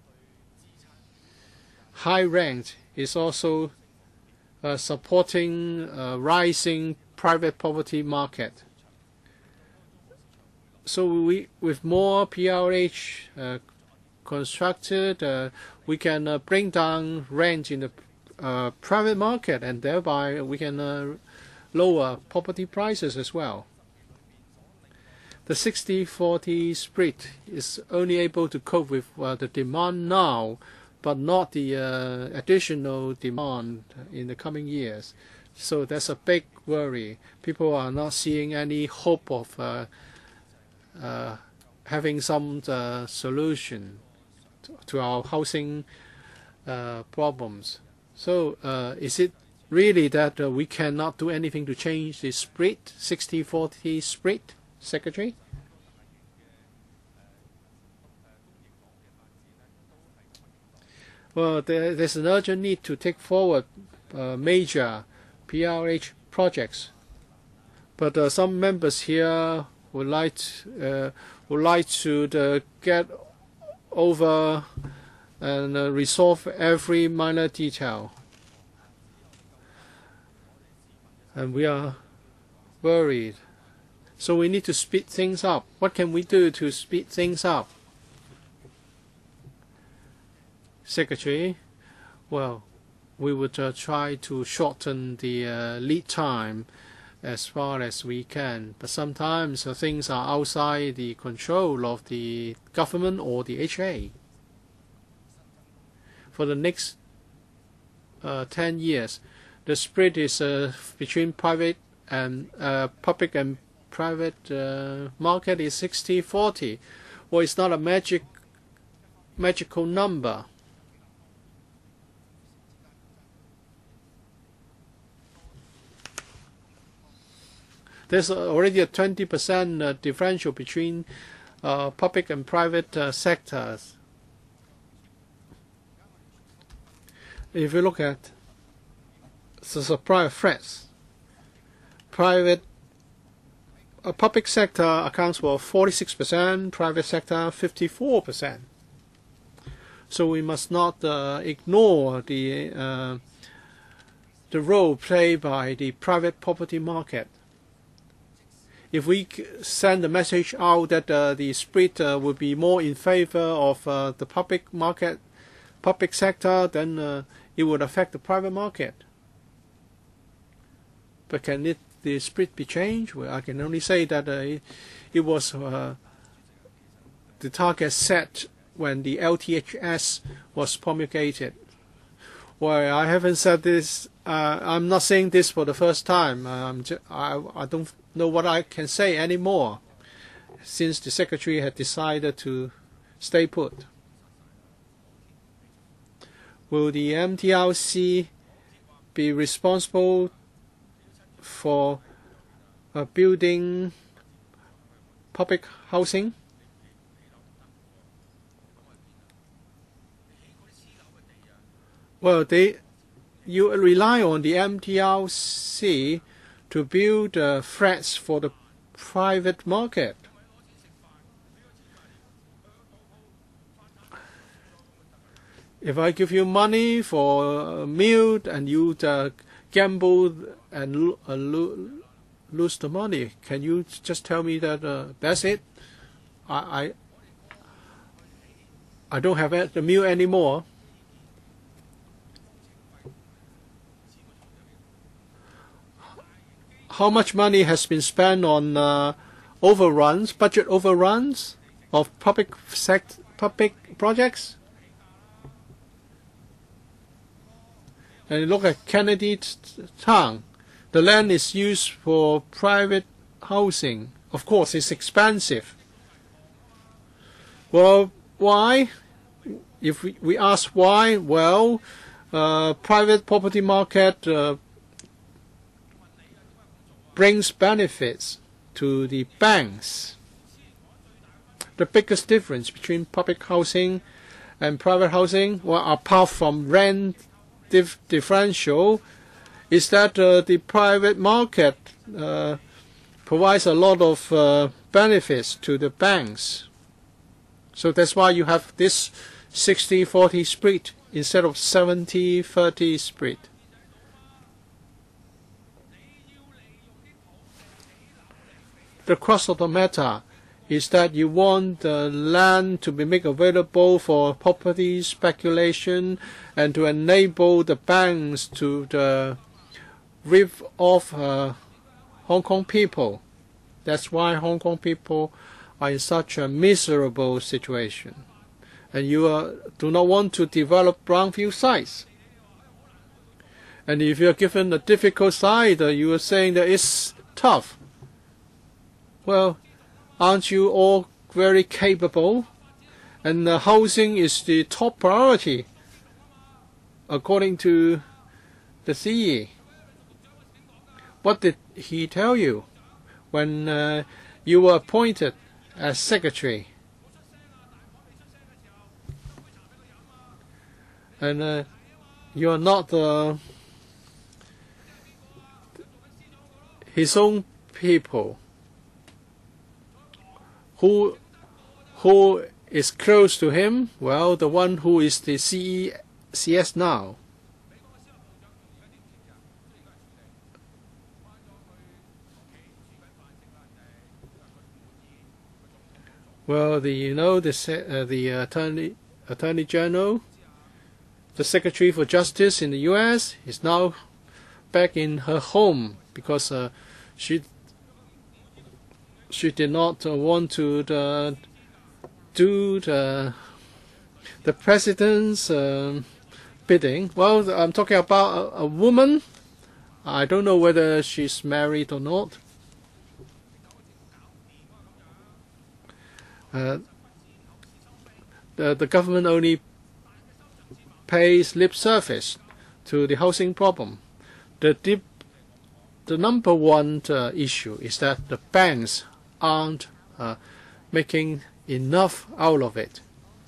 high rent is also supporting a rising private property market. So with more PRH constructed, we can bring down rent in the private market, and thereby we can lower property prices as well. The 60-40 split is only able to cope with the demand now, but not the additional demand in the coming years. So that's a big worry. People are not seeing any hope of having some solution to our housing problems. So is it really that we cannot do anything to change the split, 60-40 split, Secretary? Well, there's an urgent need to take forward major PRH projects, but some members here would like to get over and resolve every minor detail, and we are worried. So we need to speed things up. What can we do to speed things up? Secretary, well, we would try to shorten the lead time as far as we can, but sometimes things are outside the control of the government or the HA. For the next 10 years, the split is between private and public and private market is 60-40. Well, it's not a magical number. There's already a 20% differential between public and private sectors. If you look at the supply of flats, public sector accounts for 46%, private sector 54%. So we must not ignore the role played by the private property market. If we send the message out that the split will be more in favor of the public sector, then it would affect the private market. But can the split be changed? Well, I can only say that it was the target set when the LTHS was promulgated. Well, I haven't said this. I'm not saying this for the first time. I don't know what I can say anymore, since the Secretary had decided to stay put. Will the MTRC be responsible for building public housing? Well, you rely on the MTRC to build flats for the private market. If I give you money for a meal and you gamble and lose the money, can you just tell me that that's it? I don't have the meal anymore. How much money has been spent on budget overruns of public projects? And you look at Kennedy Town. The land is used for private housing. Of course, it's expensive. Well, why? If we ask why, well, private property market brings benefits to the banks. The biggest difference between public housing and private housing, well, apart from rent differential, is that the private market provides a lot of benefits to the banks. So that's why you have this 60-40 split instead of 70-30 split. The crux of the matter is that you want the land to be made available for property speculation and to enable the banks to rip off Hong Kong people. That's why Hong Kong people are in such a miserable situation. And you do not want to develop brownfield sites. And if you're given a difficult site, you are saying that it's tough. Well, aren't you all very capable? And housing is the top priority, according to the CE. What did he tell you when you were appointed as secretary? And you're not his own people. Who is close to him? Well, the one who is the CS now. Well, the Attorney General, the Secretary for Justice in the U.S. is now back in her home because she did not want to do the president's bidding. Well, I'm talking about a woman. I don't know whether she's married or not. The government only pays lip service to the housing problem. The number one issue is that the banks aren't making enough out of it.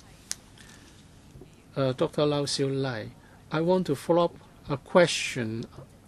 Dr. Lau Siu Lai, I want to follow up a question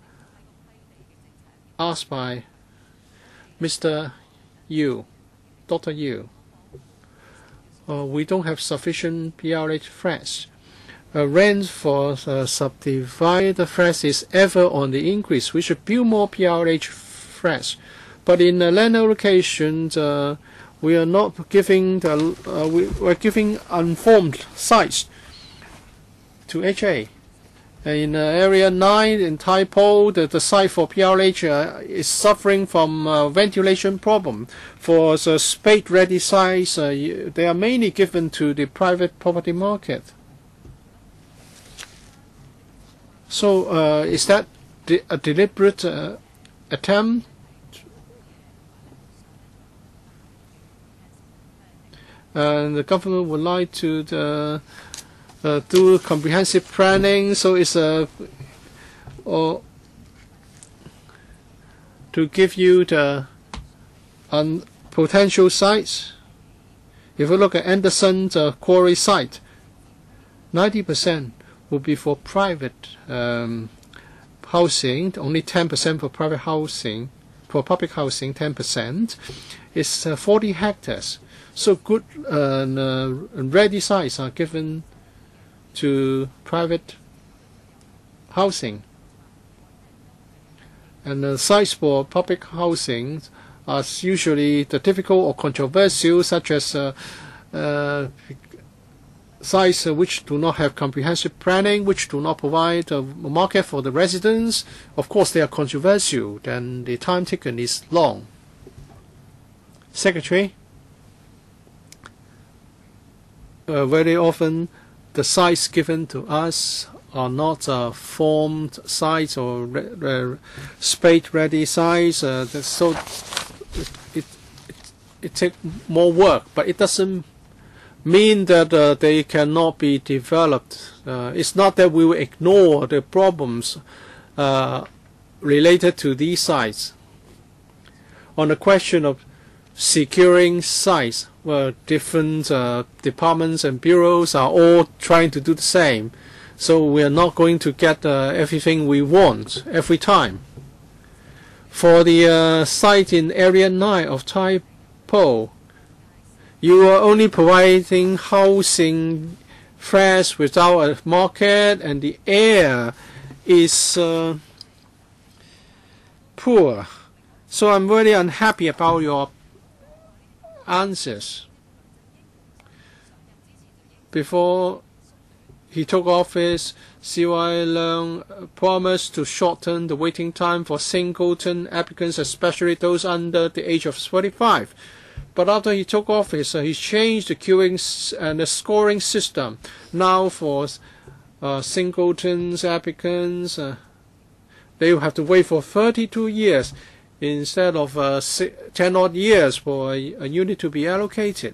asked by Mr. Yu, Dr. Yu. We don't have sufficient PRH flats. Rent for subdivided flats is ever on the increase. We should build more PRH flats. But in land allocations, we are not giving we're giving unformed sites to HA. In Area 9 in Tai Po, the site for PRH is suffering from ventilation problem. For the spade-ready sites, they are mainly given to the private property market. So is that a deliberate attempt? And the government would like to do comprehensive planning, so it's to give you the potential sites. If you look at Anderson's quarry site, 90% will be for private housing, only 10% for private housing. For public housing, 10%. It's 40 hectares. So good and ready sites are given to private housing. And the sites for public housing are usually the difficult or controversial, such as sites which do not have comprehensive planning, which do not provide a market for the residents. Of course, they are controversial, then the time taken is long. Secretary, very often the sites given to us are not formed sites or spade-ready sites, so it takes more work, but it doesn't mean that they cannot be developed. It's not that we will ignore the problems related to these sites. On the question of securing sites, well, different departments and bureaus are all trying to do the same. So we are not going to get everything we want every time. For the site in Area 9 of Tai Po, you are only providing housing flats without a market, and the air is poor. So I'm really unhappy about your answers. Before he took office, CY Leung promised to shorten the waiting time for singleton applicants, especially those under the age of 45. But after he took office, he changed the queuing and the scoring system. Now for singletons applicants, they will have to wait for 32 years instead of 10 odd years for a unit to be allocated.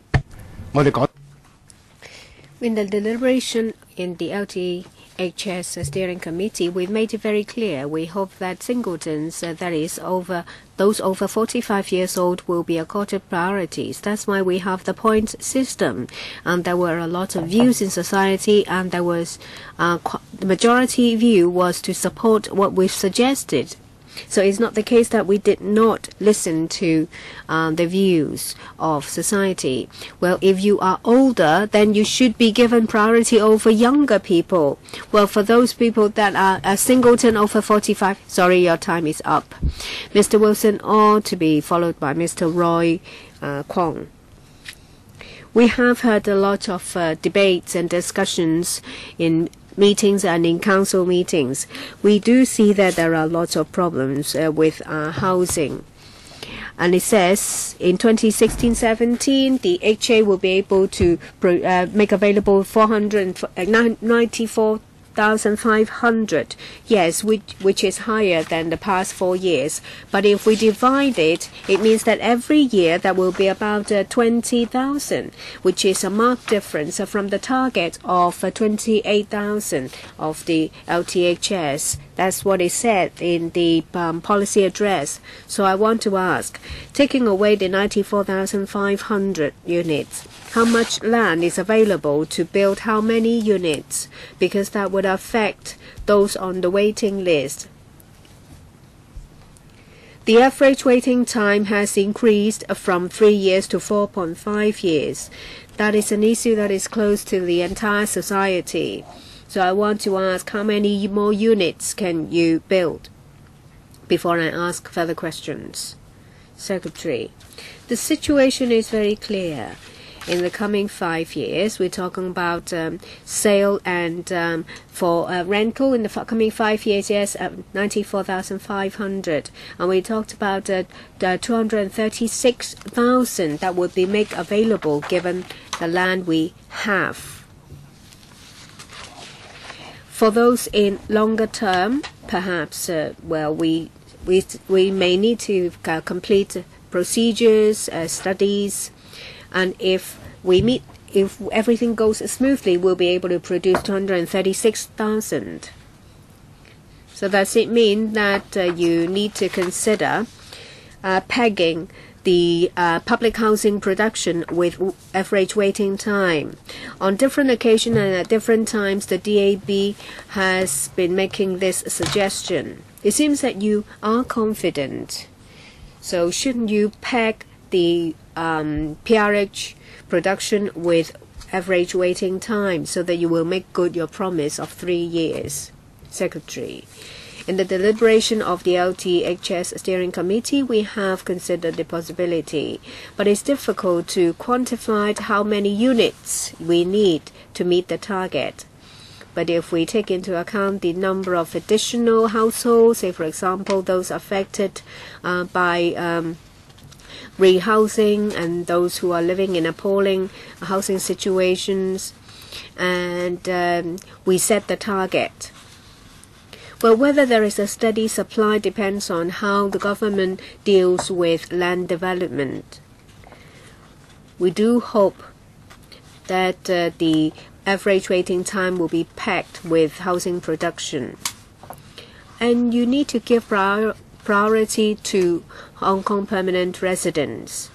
In the deliberation in the LTHS steering committee, we made it very clear. We hope that singletons, that is, those over 45 years old, will be accorded priorities. That's why we have the points system. And there were a lot of views in society, and there was the majority view was to support what we've suggested. So it's not the case that we did not listen to the views of society. Well, if you are older, then you should be given priority over younger people. Well, for those people that are a singleton over 45, sorry, your time is up. Mr. Wilson, or to be followed by Mr. Roy Kwong. We have had a lot of debates and discussions in meetings and in council meetings. We do see that there are lots of problems with housing. And it says in 2016-17, the HA will be able to make available 494,500. Yes, which is higher than the past 4 years. But if we divide it, it means that every year there will be about 20,000, which is a marked difference from the target of 28,000 of the LTHS. That's what it said in the policy address. So I want to ask, taking away the 94,500 units, how much land is available to build how many units? Because that would affect those on the waiting list. The average waiting time has increased from 3 years to 4.5 years. That is an issue that is close to the entire society. So I want to ask, how many more units can you build? Before I ask further questions. Secretary, the situation is very clear. In the coming 5 years, we're talking about sale and for rental in the coming 5 years, yes, 94,500. And we talked about the 236,000 that would be made available given the land we have. For those in longer term, perhaps, well, we may need to complete procedures, studies, and if everything goes smoothly, we'll be able to produce 236,000. So does it mean that you need to consider pegging the public housing production with average waiting time? On different occasions and at different times, the DAB has been making this suggestion. It seems that you are confident. So shouldn't you peg the PRH production with average waiting time so that you will make good your promise of 3 years? Secretary, in the deliberation of the LTHS steering committee, we have considered the possibility, but it's difficult to quantify how many units we need to meet the target. But if we take into account the number of additional households, say for example those affected by rehousing and those who are living in appalling housing situations, and we set the target. Well, whether there is a steady supply depends on how the government deals with land development. We do hope that the average waiting time will be packed with housing production. And you need to give priority to Hong Kong permanent residents.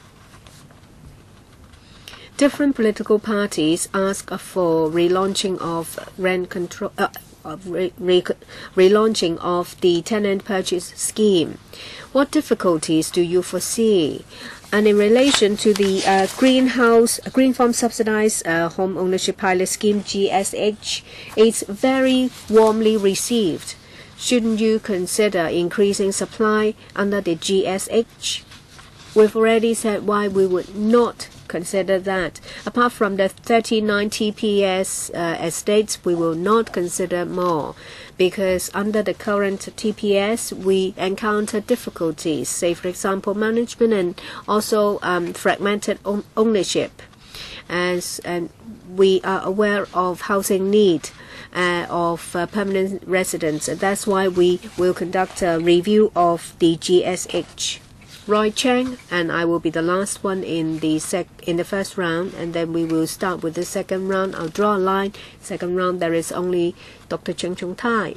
Different political parties ask for relaunching of rent control, relaunching of the tenant purchase scheme. What difficulties do you foresee? And in relation to the Green Farm Subsidized Home Ownership Pilot Scheme, GSH, it's very warmly received. Shouldn't you consider increasing supply under the GSH? We've already said why we would not consider that. Apart from the 39 TPS estates, we will not consider more, because under the current TPS, we encounter difficulties, say for example management and also fragmented ownership. And we are aware of housing need of permanent residents. That's why we will conduct a review of the GSH. Roy Cheng and I will be the last one in the first round, and then we will start with the second round. I'll draw a line. Second round there is only Dr. Cheng Chung Tai.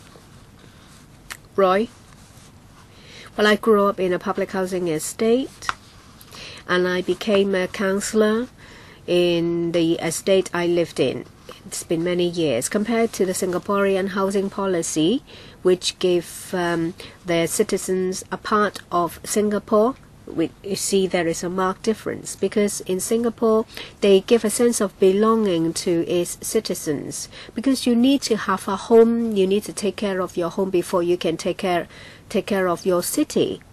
Roy? Well, I grew up in a public housing estate, and I became a councillor in the estate I lived in. It's been many years. Compared to the Singaporean housing policy, which gave their citizens a part of Singapore, you see there is a marked difference, because in Singapore they give a sense of belonging to its citizens, because you need to have a home, you need to take care of your home before you can take care of your city.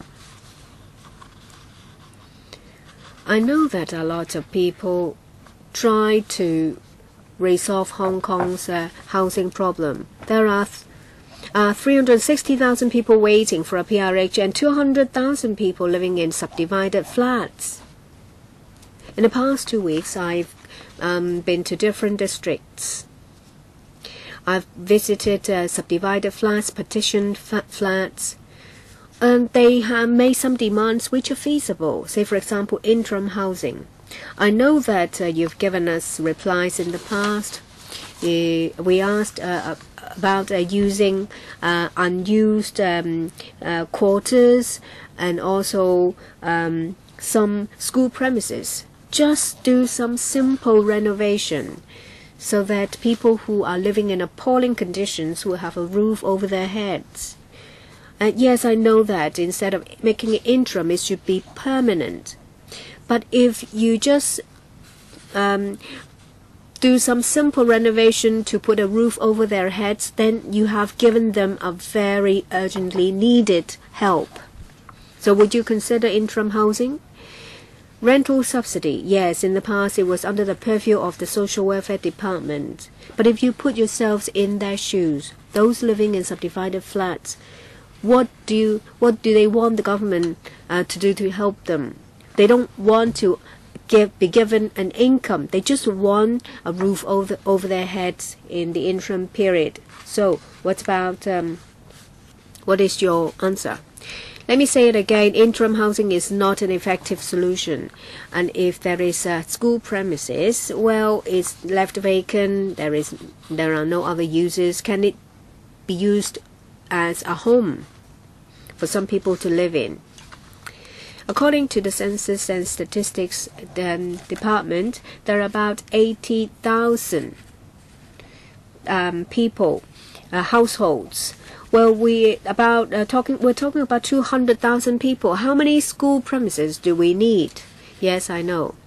I know that a lot of people try to resolve Hong Kong's housing problem. There are 360,000 people waiting for a PRH and 200,000 people living in subdivided flats. In the past 2 weeks, I've been to different districts. I've visited subdivided flats, partitioned flats, and they have made some demands which are feasible. Say, for example, interim housing. I know that you've given us replies in the past. We asked about using unused quarters and also some school premises. Just do some simple renovation so that people who are living in appalling conditions will have a roof over their heads. And yes, I know that instead of making it interim, it should be permanent. But if you just do some simple renovation to put a roof over their heads, then you have given them a very urgently needed help. So would you consider interim housing? Rental subsidy, yes, in the past it was under the purview of the Social Welfare Department. But if you put yourselves in their shoes, those living in subdivided flats, what do they want the government to do to help them? They don't want to be given an income. They just want a roof over their heads in the interim period. So what is your answer? Let me say it again. Interim housing is not an effective solution. And if there is a school premises, well, it's left vacant. There are no other uses. Can it be used as a home for some people to live in? According to the Census and Statistics Department, there are about 80,000 people, households. Well, we're talking about 200,000 people. How many school premises do we need? Yes, I know.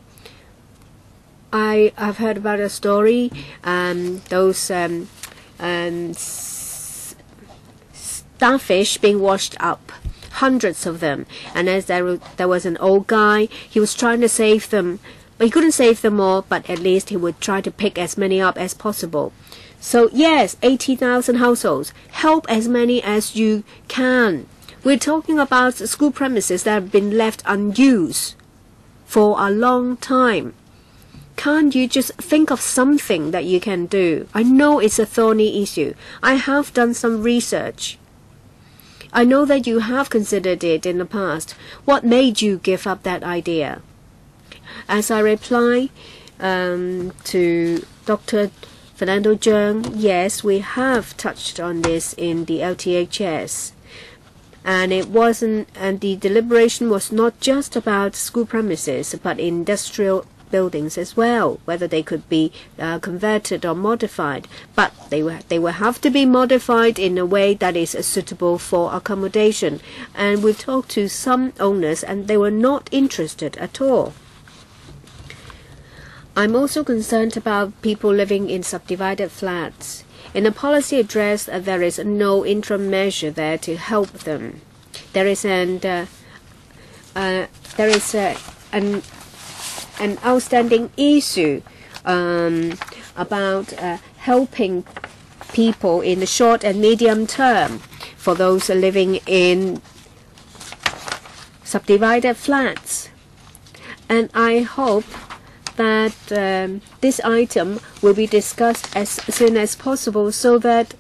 I've heard about a story. Those starfish being washed up. Hundreds of them, and as there was an old guy, he was trying to save them, but he couldn't save them all, but at least he would try to pick as many up as possible. So yes, 80,000 households, help as many as you can. We're talking about school premises that have been left unused for a long time. Can't you just think of something that you can do? I know it's a thorny issue. I have done some research. I know that you have considered it in the past. What made you give up that idea? As I reply to Dr. Fernando Zheng, yes, we have touched on this in the LTHS. And the deliberation was not just about school premises, but industrial buildings as well, whether they could be converted or modified. But they will have to be modified in a way that is suitable for accommodation. And we've talked to some owners and they were not interested at all. I'm also concerned about people living in subdivided flats. In the policy address, there is no interim measure there to help them. There is there is an outstanding issue about helping people in the short and medium term for those living in subdivided flats. And I hope that this item will be discussed as soon as possible so that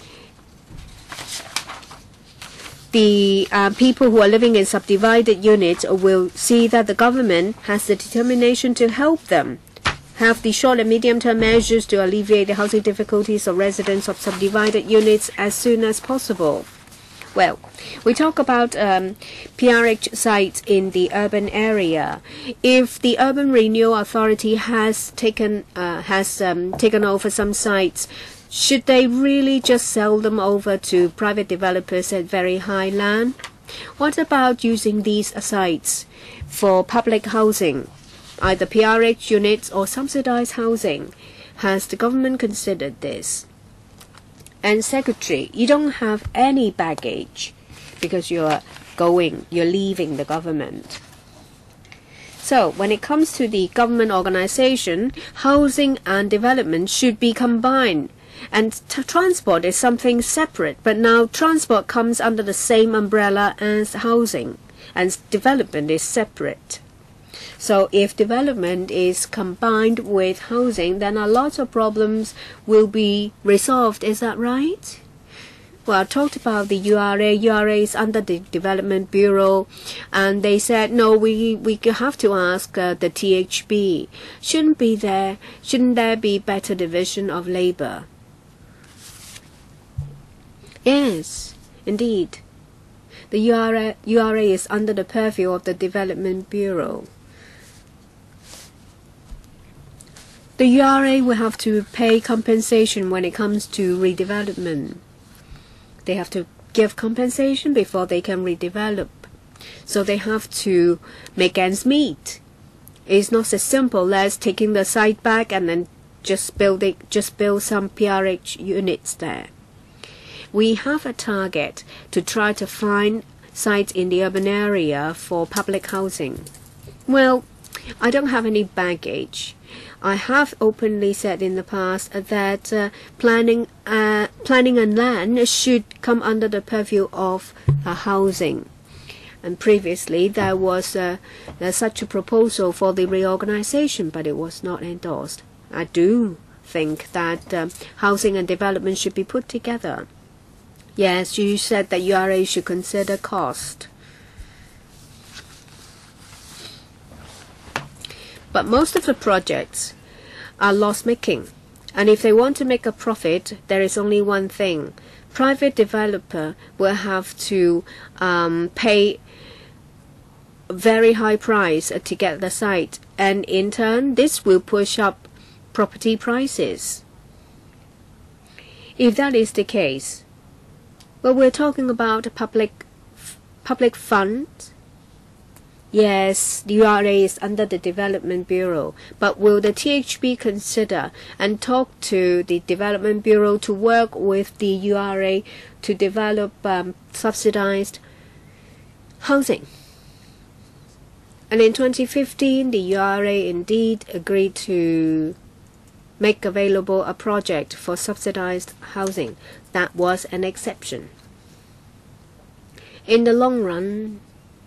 the people who are living in subdivided units will see that the government has the determination to help them have the short and medium-term measures to alleviate the housing difficulties of residents of subdivided units as soon as possible. Well, we talk about PRH sites in the urban area. If the Urban Renewal Authority has taken over some sites, should they really just sell them over to private developers at very high land? What about using these sites for public housing, either PRH units or subsidized housing? Has the government considered this? And Secretary, you don't have any baggage because you're leaving the government. So when it comes to the government organization, housing and development should be combined. And transport is something separate, but now transport comes under the same umbrella as housing, and development is separate. So if development is combined with housing, then a lot of problems will be resolved. Is that right? Well, I talked about the URA. URA is under the Development Bureau, and they said, no, we have to ask the THB. Shouldn't there be better division of labor? Yes, indeed. The URA is under the purview of the Development Bureau. The URA will have to pay compensation when it comes to redevelopment. They have to give compensation before they can redevelop. So they have to make ends meet. It's not as simple as taking the site back and then just build some PRH units there. We have a target to try to find sites in the urban area for public housing. Well, I don't have any baggage. I have openly said in the past that planning and land should come under the purview of housing. And previously there was such a proposal for the reorganization, but it was not endorsed. I do think that housing and development should be put together. Yes, you said that URA should consider cost. But most of the projects are loss-making. And if they want to make a profit, there is only one thing. Private developer will have to pay a very high price to get the site. And in turn, this will push up property prices. If that is the case, well, we're talking about public funds. Yes, the URA is under the Development Bureau, but will the THB consider and talk to the Development Bureau to work with the URA to develop subsidized housing? And in 2015, the URA indeed agreed to make available a project for subsidized housing. That was an exception. In the long run,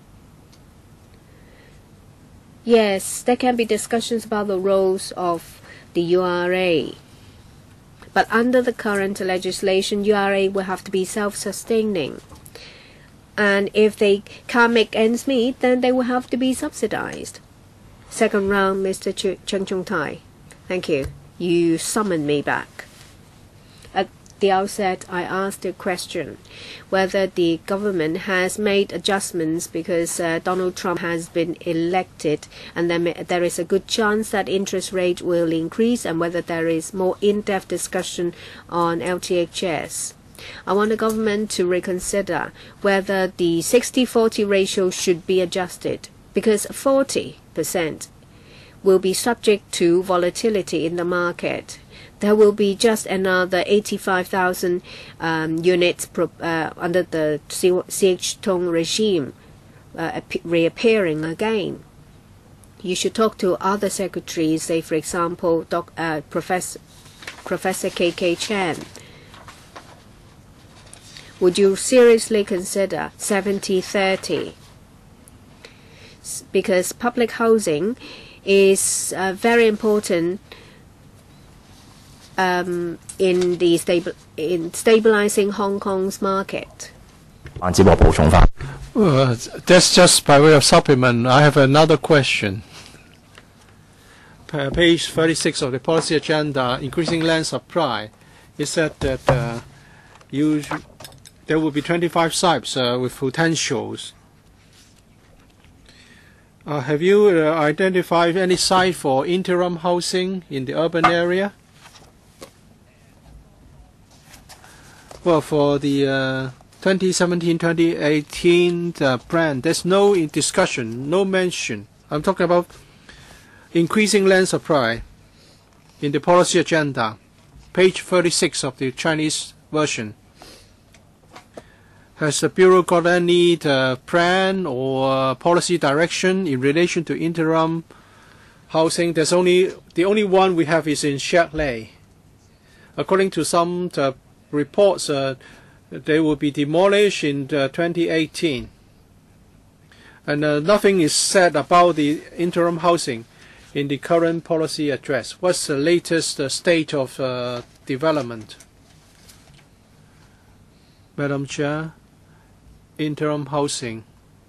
yes, there can be discussions about the roles of the URA. But under the current legislation, URA will have to be self-sustaining. And if they can't make ends meet, then they will have to be subsidized. Second round, Mr. Cheng Chung Tai. Thank you. You summoned me back. At the outset, I asked a question whether the government has made adjustments because Donald Trump has been elected, and then there is a good chance that interest rate will increase, and whether there is more in-depth discussion on LTHS. I want the government to reconsider whether the 60-40 ratio should be adjusted, because 40% will be subject to volatility in the market. There will be just another 85,000 units under the CH Tong regime. reappearing again. You should talk to other secretaries, say for example Professor K.K. Chan. Would you seriously consider 70-30? Because public housing is very important in stabilizing Hong Kong's market. That's just by way of supplement. I have another question. Page 36 of the policy agenda, increasing land supply. It said that there will be 25 sites with potentials. Have you identified any site for interim housing in the urban area? Well, for the 2017-2018 plan, there's no discussion, no mention. I'm talking about increasing land supply in the policy agenda, page 36 of the Chinese version. Has the Bureau got any plan or policy direction in relation to interim housing? The only one we have is in Chatley. According to some reports, they will be demolished in 2018. And nothing is said about the interim housing in the current policy address. What's the latest state of development? Madam Chair, interim housing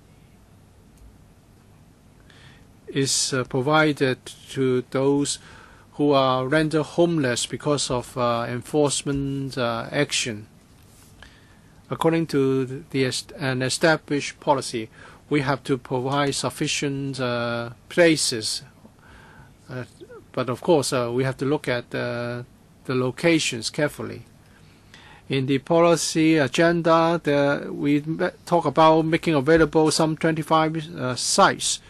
is provided to those who are rendered homeless because of enforcement action. According to an established policy, we have to provide sufficient places. But of course, we have to look at the locations carefully. In the policy agenda, we talk about making available some 25 sites.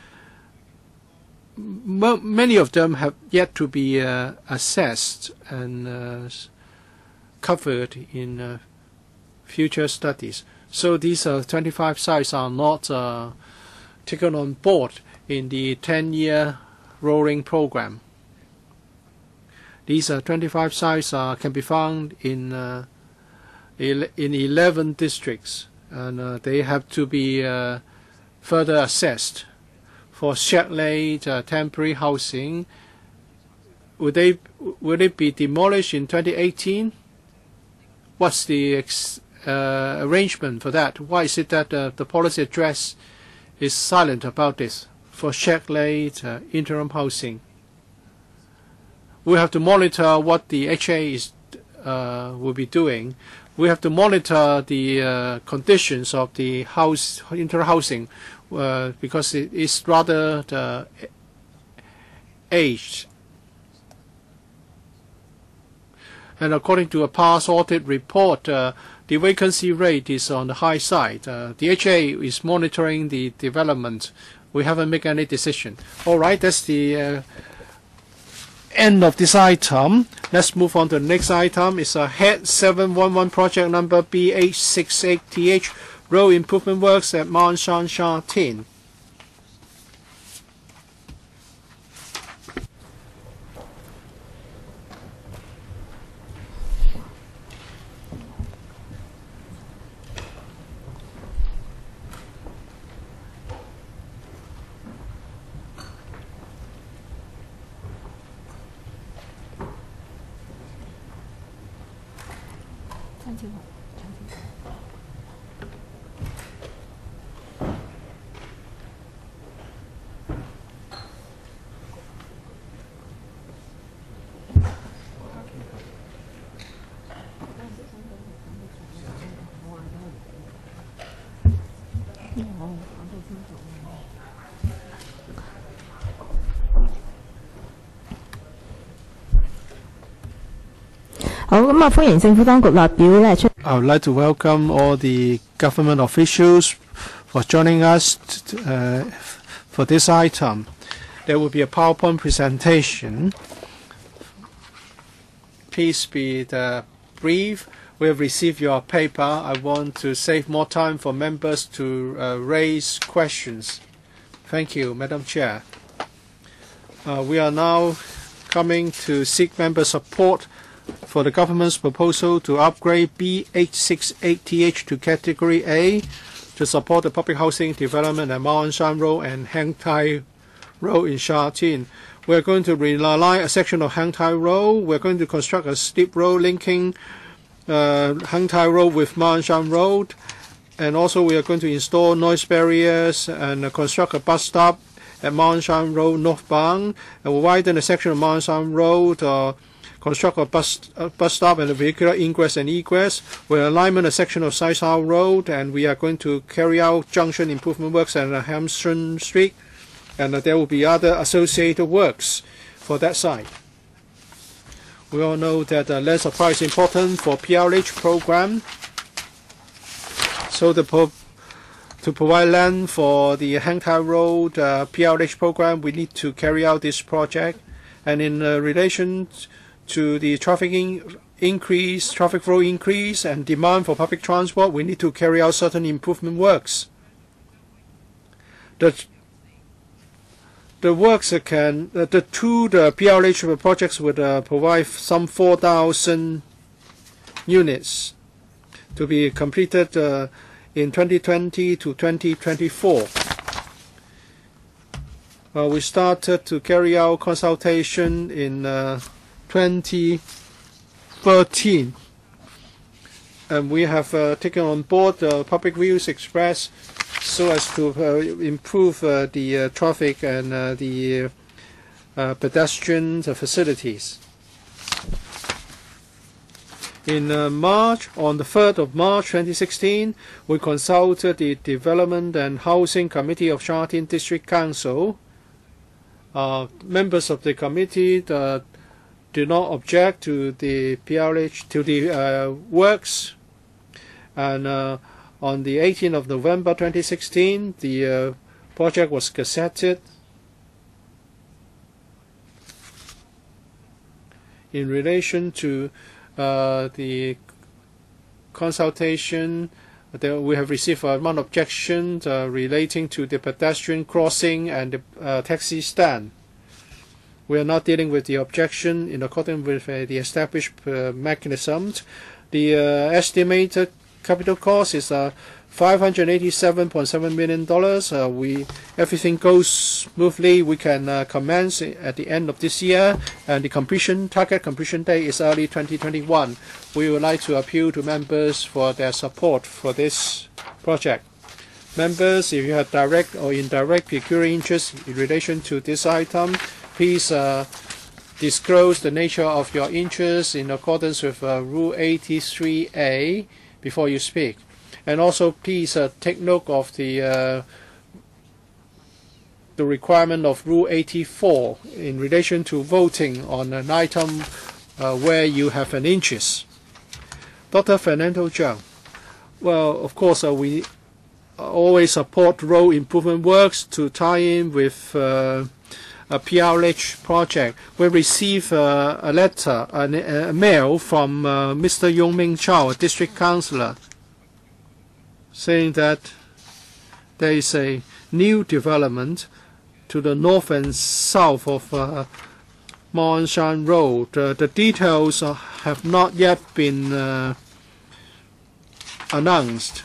Many of them have yet to be assessed and covered in future studies. So these 25 sites are not taken on board in the 10-year rolling program. These 25 sites can be found in 11 districts, and they have to be further assessed. For Chatley temporary housing, will it be demolished in 2018? What's the arrangement for that? Why is it that the policy address is silent about this for Chatley interim housing? We have to monitor what the HA will be doing. We have to monitor the conditions of the interim housing because it is rather aged. And according to a past audit report, the vacancy rate is on the high side. The HA is monitoring the development. We haven't made any decision. All right, that's the end of this item. Let's move on to the next item. It's a Head 711 project number BH68TH, road improvement works at Mount Shan Sha Tin. I would like to welcome all the government officials for joining us for this item. There will be a PowerPoint presentation. Please be brief. we have received your paper. I want to save more time for members to raise questions. Thank you, Madam Chair. We are now coming to seek member support for the government's proposal to upgrade B868TH to Category A to support the public housing development at Ma On Shan Road and Hang Tai Road in Sha Tin. We are going to realign a section of Hang Tai Road. We are going to construct a steep road linking Hang Tai Road with Ma On Shan Road, and also we are going to install noise barriers and construct a bus stop at Ma On Shan Road northbound, and we'll widen a section of Ma On Shan Road, construct a bus stop and a vehicular ingress and egress. We'll alignment a section of Sai Sao Road, and we are going to carry out junction improvement works at Hampson Street, and there will be other associated works for that site. We all know that land supply is important for PRH program. So to provide land for the Hang Tai Road PRH program, we need to carry out this project. And in relation to the traffic flow increase and demand for public transport, we need to carry out certain improvement works. The works the PRH projects would provide some 4,000 units to be completed in 2020 to 2024. We started to carry out consultation in 2013, and we have taken on board the public views expressed so as to improve the traffic and the pedestrian facilities. In March, on the 3rd of March 2016, we consulted the Development and Housing Committee of Sha Tin District Council. Members of the committee do not object to the PRH, to the works, and on the 18th of November 2016, the project was gazetted. In relation to the consultation, we have received one objection relating to the pedestrian crossing and the taxi stand. We are not dealing with the objection in accordance with the established mechanisms. The estimated capital cost is $587.7 million. Everything goes smoothly. We can commence at the end of this year, and the target completion date is early 2021. We would like to appeal to members for their support for this project. Members, if you have direct or indirect pecuniary interest in relation to this item, please disclose the nature of your interest in accordance with Rule 83A before you speak. And also, please take note of the requirement of Rule 84 in relation to voting on an item where you have an interest. Dr. Fernando Zhang. Well, of course, we always support road improvement works to tie in with a PRH project. We received a letter, a mail from Mr. Yong Ming Chow, a district councillor, saying that there is a new development to the north and south of Ma On Shan Road. The details have not yet been announced.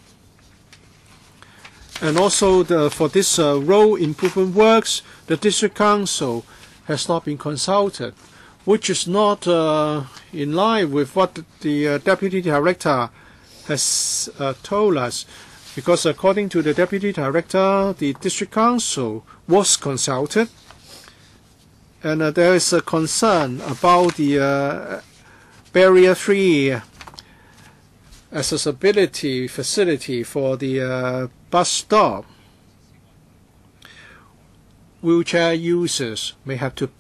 And also for this road improvement works, the district council has not been consulted, which is not in line with what the deputy director has told us, because according to the deputy director, the district council was consulted, and there is a concern about the barrier-free accessibility facility for the bus stop. Wheelchair users may have to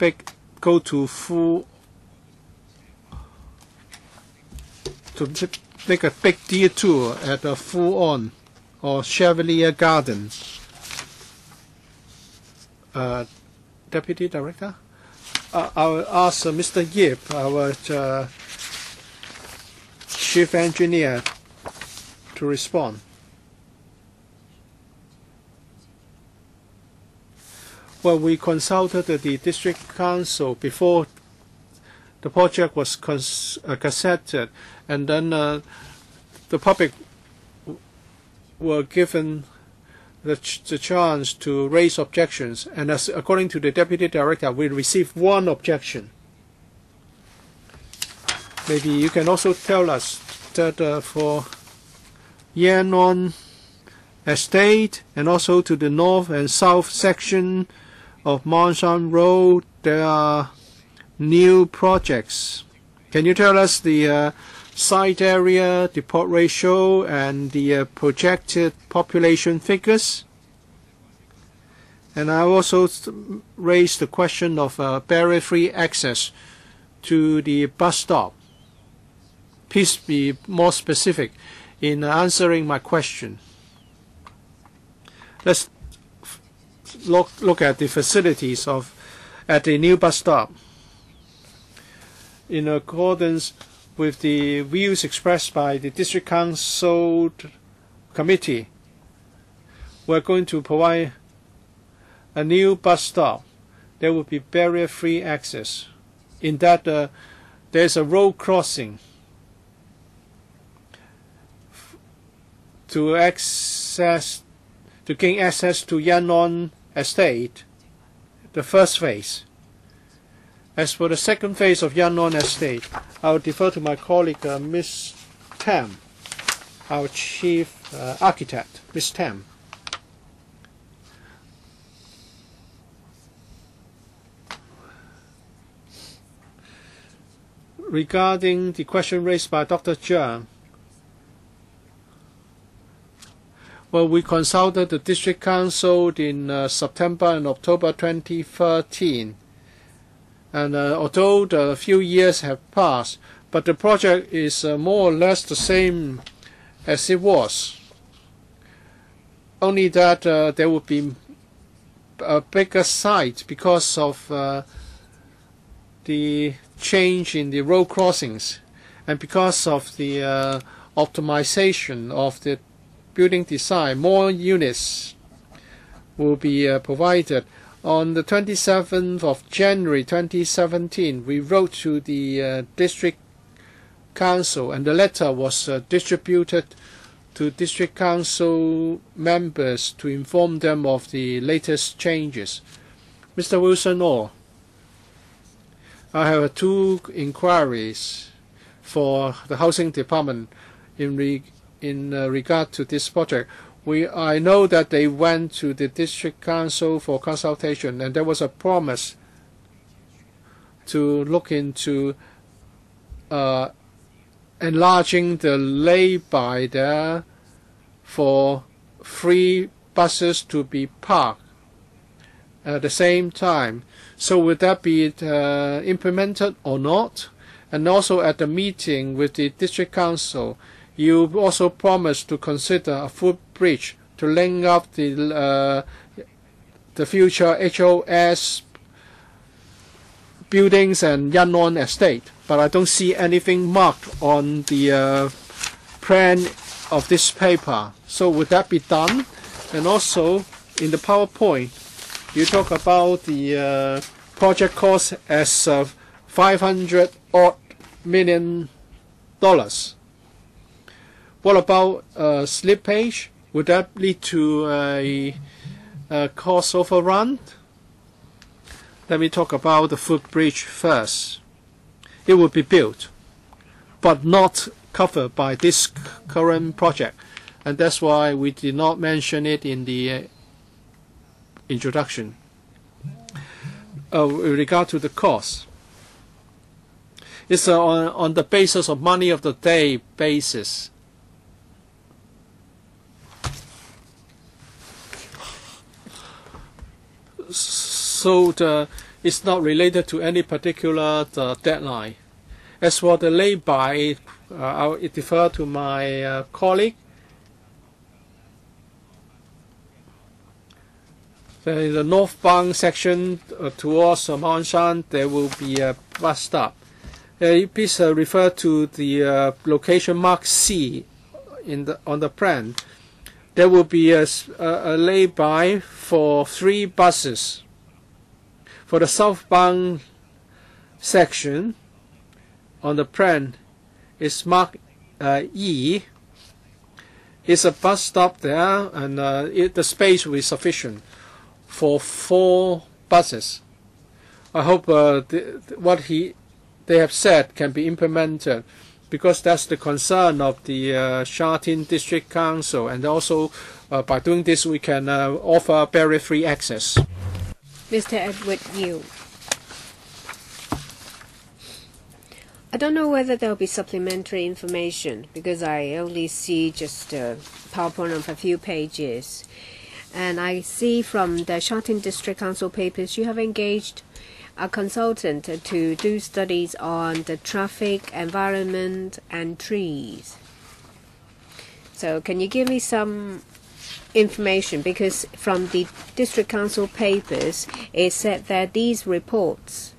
make a big detour at a Full-On or Chevalier Garden. Deputy Director? I will ask Mr. Yip, our chief engineer to respond. Well, we consulted the district council before the project was gazetted, and then the public were given the chance to raise objections. And according to the deputy director, we received one objection. Maybe you can also tell us that for Yannon Estate and also to the north and south section of Monshan Road, there are new projects. Can you tell us the site area, the plot ratio, and the projected population figures? And I also raised the question of barrier-free access to the bus stop. Please be more specific in answering my question. Let's look at the facilities at the new bus stop. In accordance with the views expressed by the District Council Committee, we're going to provide a new bus stop. There will be barrier-free access. In that, there's a road crossing to gain access to Yannon Estate, the first phase. As for the second phase of Yannon Estate, I will defer to my colleague, Ms. Tam, our chief architect, Ms. Tam. Regarding the question raised by Dr. Zhang, well, we consulted the District Council in September and October 2013. And although a few years have passed, but the project is more or less the same as it was. Only that there will be a bigger site because of the change in the road crossings and because of the optimization of the building design. More units will be provided. On the 27th of January 2017, we wrote to the District Council, and the letter was distributed to District Council members to inform them of the latest changes. Mr. Wilson Orr, I have two inquiries for the Housing Department in regard to this project. I know that they went to the District Council for consultation, and there was a promise to look into enlarging the lay-by there for free buses to be parked at the same time. So would that be implemented or not? And also at the meeting with the District Council, you also promised to consider a footbridge to link up the future HOS buildings and Yannon Estate. But I don't see anything marked on the plan of this paper. So would that be done? And also in the PowerPoint, you talk about the project cost as $500 odd million. What about slippage? Would that lead to a cost overrun? Let me talk about the footbridge first. It will be built, but not covered by this current project, and that's why we did not mention it in the introduction. With regard to the cost, it's on the basis of money of the day basis. So it's not related to any particular deadline. As for the lay-by, I'll defer to my colleague. In the northbound section towards Monshan, there will be a bus stop. please refer to the location mark C on the plan. There will be a lay-by for 3 buses. For the southbound section on the plan is marked E. It's a bus stop there, and the space will be sufficient for 4 buses. I hope what they have said can be implemented, because that's the concern of the Sha Tin District Council, and also by doing this we can offer barrier-free access. Mr. Edward Yu. I don't know whether there will be supplementary information, because I only see just a PowerPoint of a few pages. And I see from the Sha Tin District Council papers you have engaged a consultant to do studies on the traffic, environment, and trees. So can you give me some information? Because from the District Council papers, it said that these reports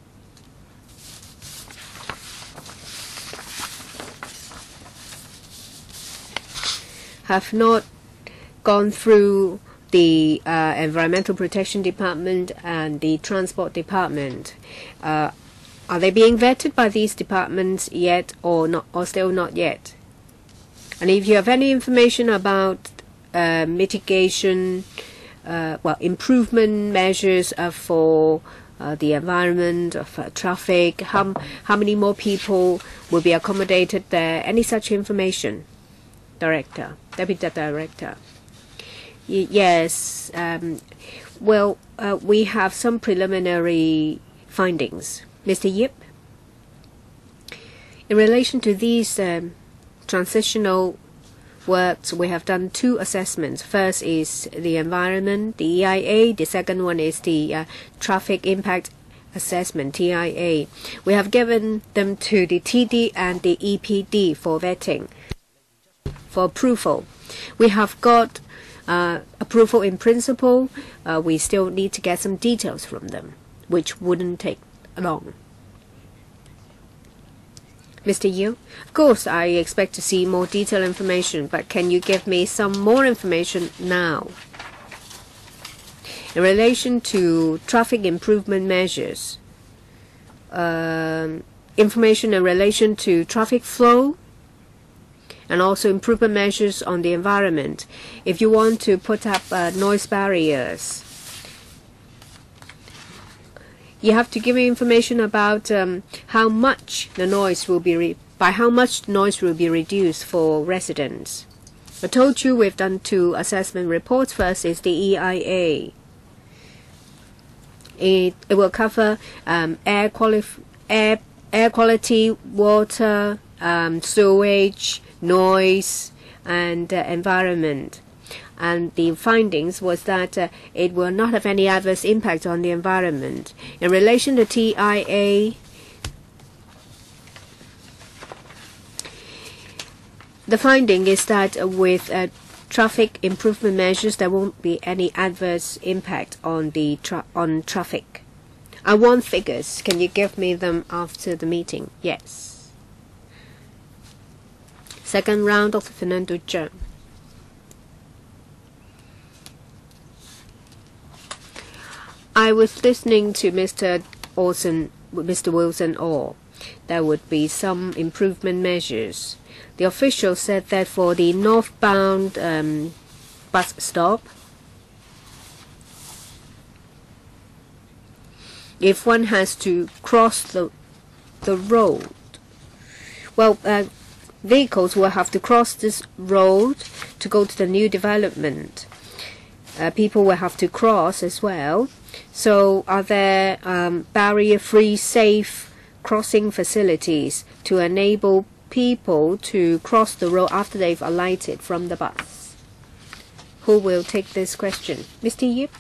have not gone through the Environmental Protection Department and the Transport Department. Are they being vetted by these departments yet, or not, or still not yet? And if you have any information about mitigation, improvement measures for the environment, of traffic, how many more people will be accommodated there? Any such information, Director, Deputy Director? Yes. We have some preliminary findings. Mr. Yip, in relation to these transitional works, we have done 2 assessments. First is the environment, the EIA. The second one is the traffic impact assessment, TIA. We have given them to the TD and the EPD for vetting, for approval. We have got approval in principle. We still need to get some details from them, which wouldn't take long. Mr. Yu, of course I expect to see more detailed information, but can you give me some more information now? In relation to traffic improvement measures, information in relation to traffic flow, and also improvement measures on the environment. If you want to put up noise barriers, you have to give me information about how much the noise will be reduced for residents. I told you we've done 2 assessment reports. First is the EIA. It will cover air quality, water, sewage, noise, and environment. And the findings was that it will not have any adverse impact on the environment. In relation to TIA, the finding is that with traffic improvement measures, there won't be any adverse impact on the on traffic. I want figures. Can you give me them after the meeting? Yes. Second round, Dr. Fernando Zheng. I was listening to Mr. Wilson Orr. There would be some improvement measures. The official said that for the northbound bus stop, if one has to cross the road, vehicles will have to cross this road to go to the new development. People will have to cross as well. So are there barrier-free, safe crossing facilities to enable people to cross the road after they've alighted from the bus? Who will take this question? Mr. Yip?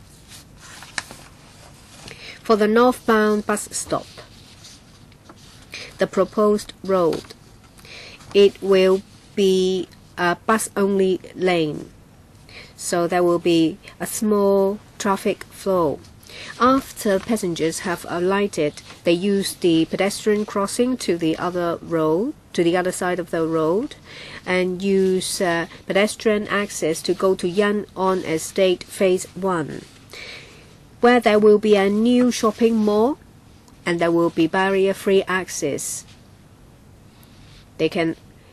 For the northbound bus stop, the proposed road, it will be a bus-only lane. So there will be a small traffic flow. After passengers have alighted, they use the pedestrian crossing to the other road, to the other side of the road, and use pedestrian access to go to Yan'an Estate Phase 1, where there will be a new shopping mall and there will be barrier-free access. They can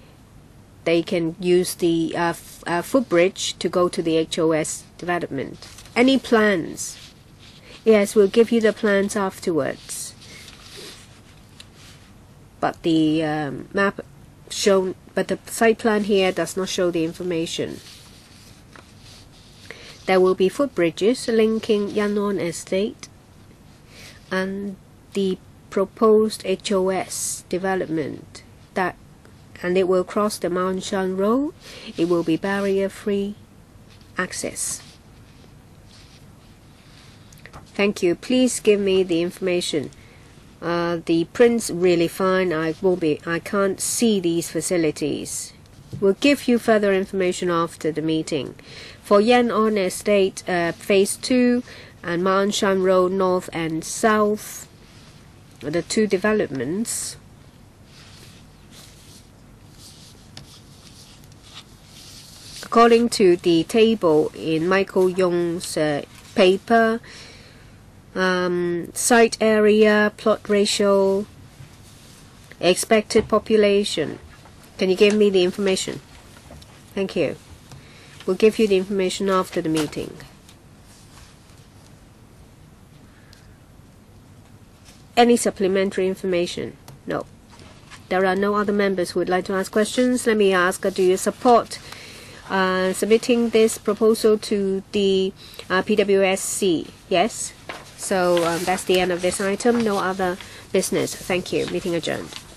use the footbridge to go to the HOS development. Any plans? Yes, we'll give you the plans afterwards. But the but the site plan here does not show the information. There will be footbridges linking Yan'an Estate and the proposed HOS development, and it will cross the Mount Shan Road. It will be barrier-free access. Thank you. Please give me the information. The print's really fine. I can't see these facilities. We'll give you further information after the meeting. For Yan'an Estate Phase 2 and Mount Shan Road North and South, the two developments, according to the table in Michael Yong's paper, site area, plot ratio, expected population. Can you give me the information? Thank you. We'll give you the information after the meeting. Any supplementary information? No. There are no other members who would like to ask questions. Let me ask, do you support submitting this proposal to the PWSC? Yes. So that's the end of this item. No other business. Thank you. Meeting adjourned.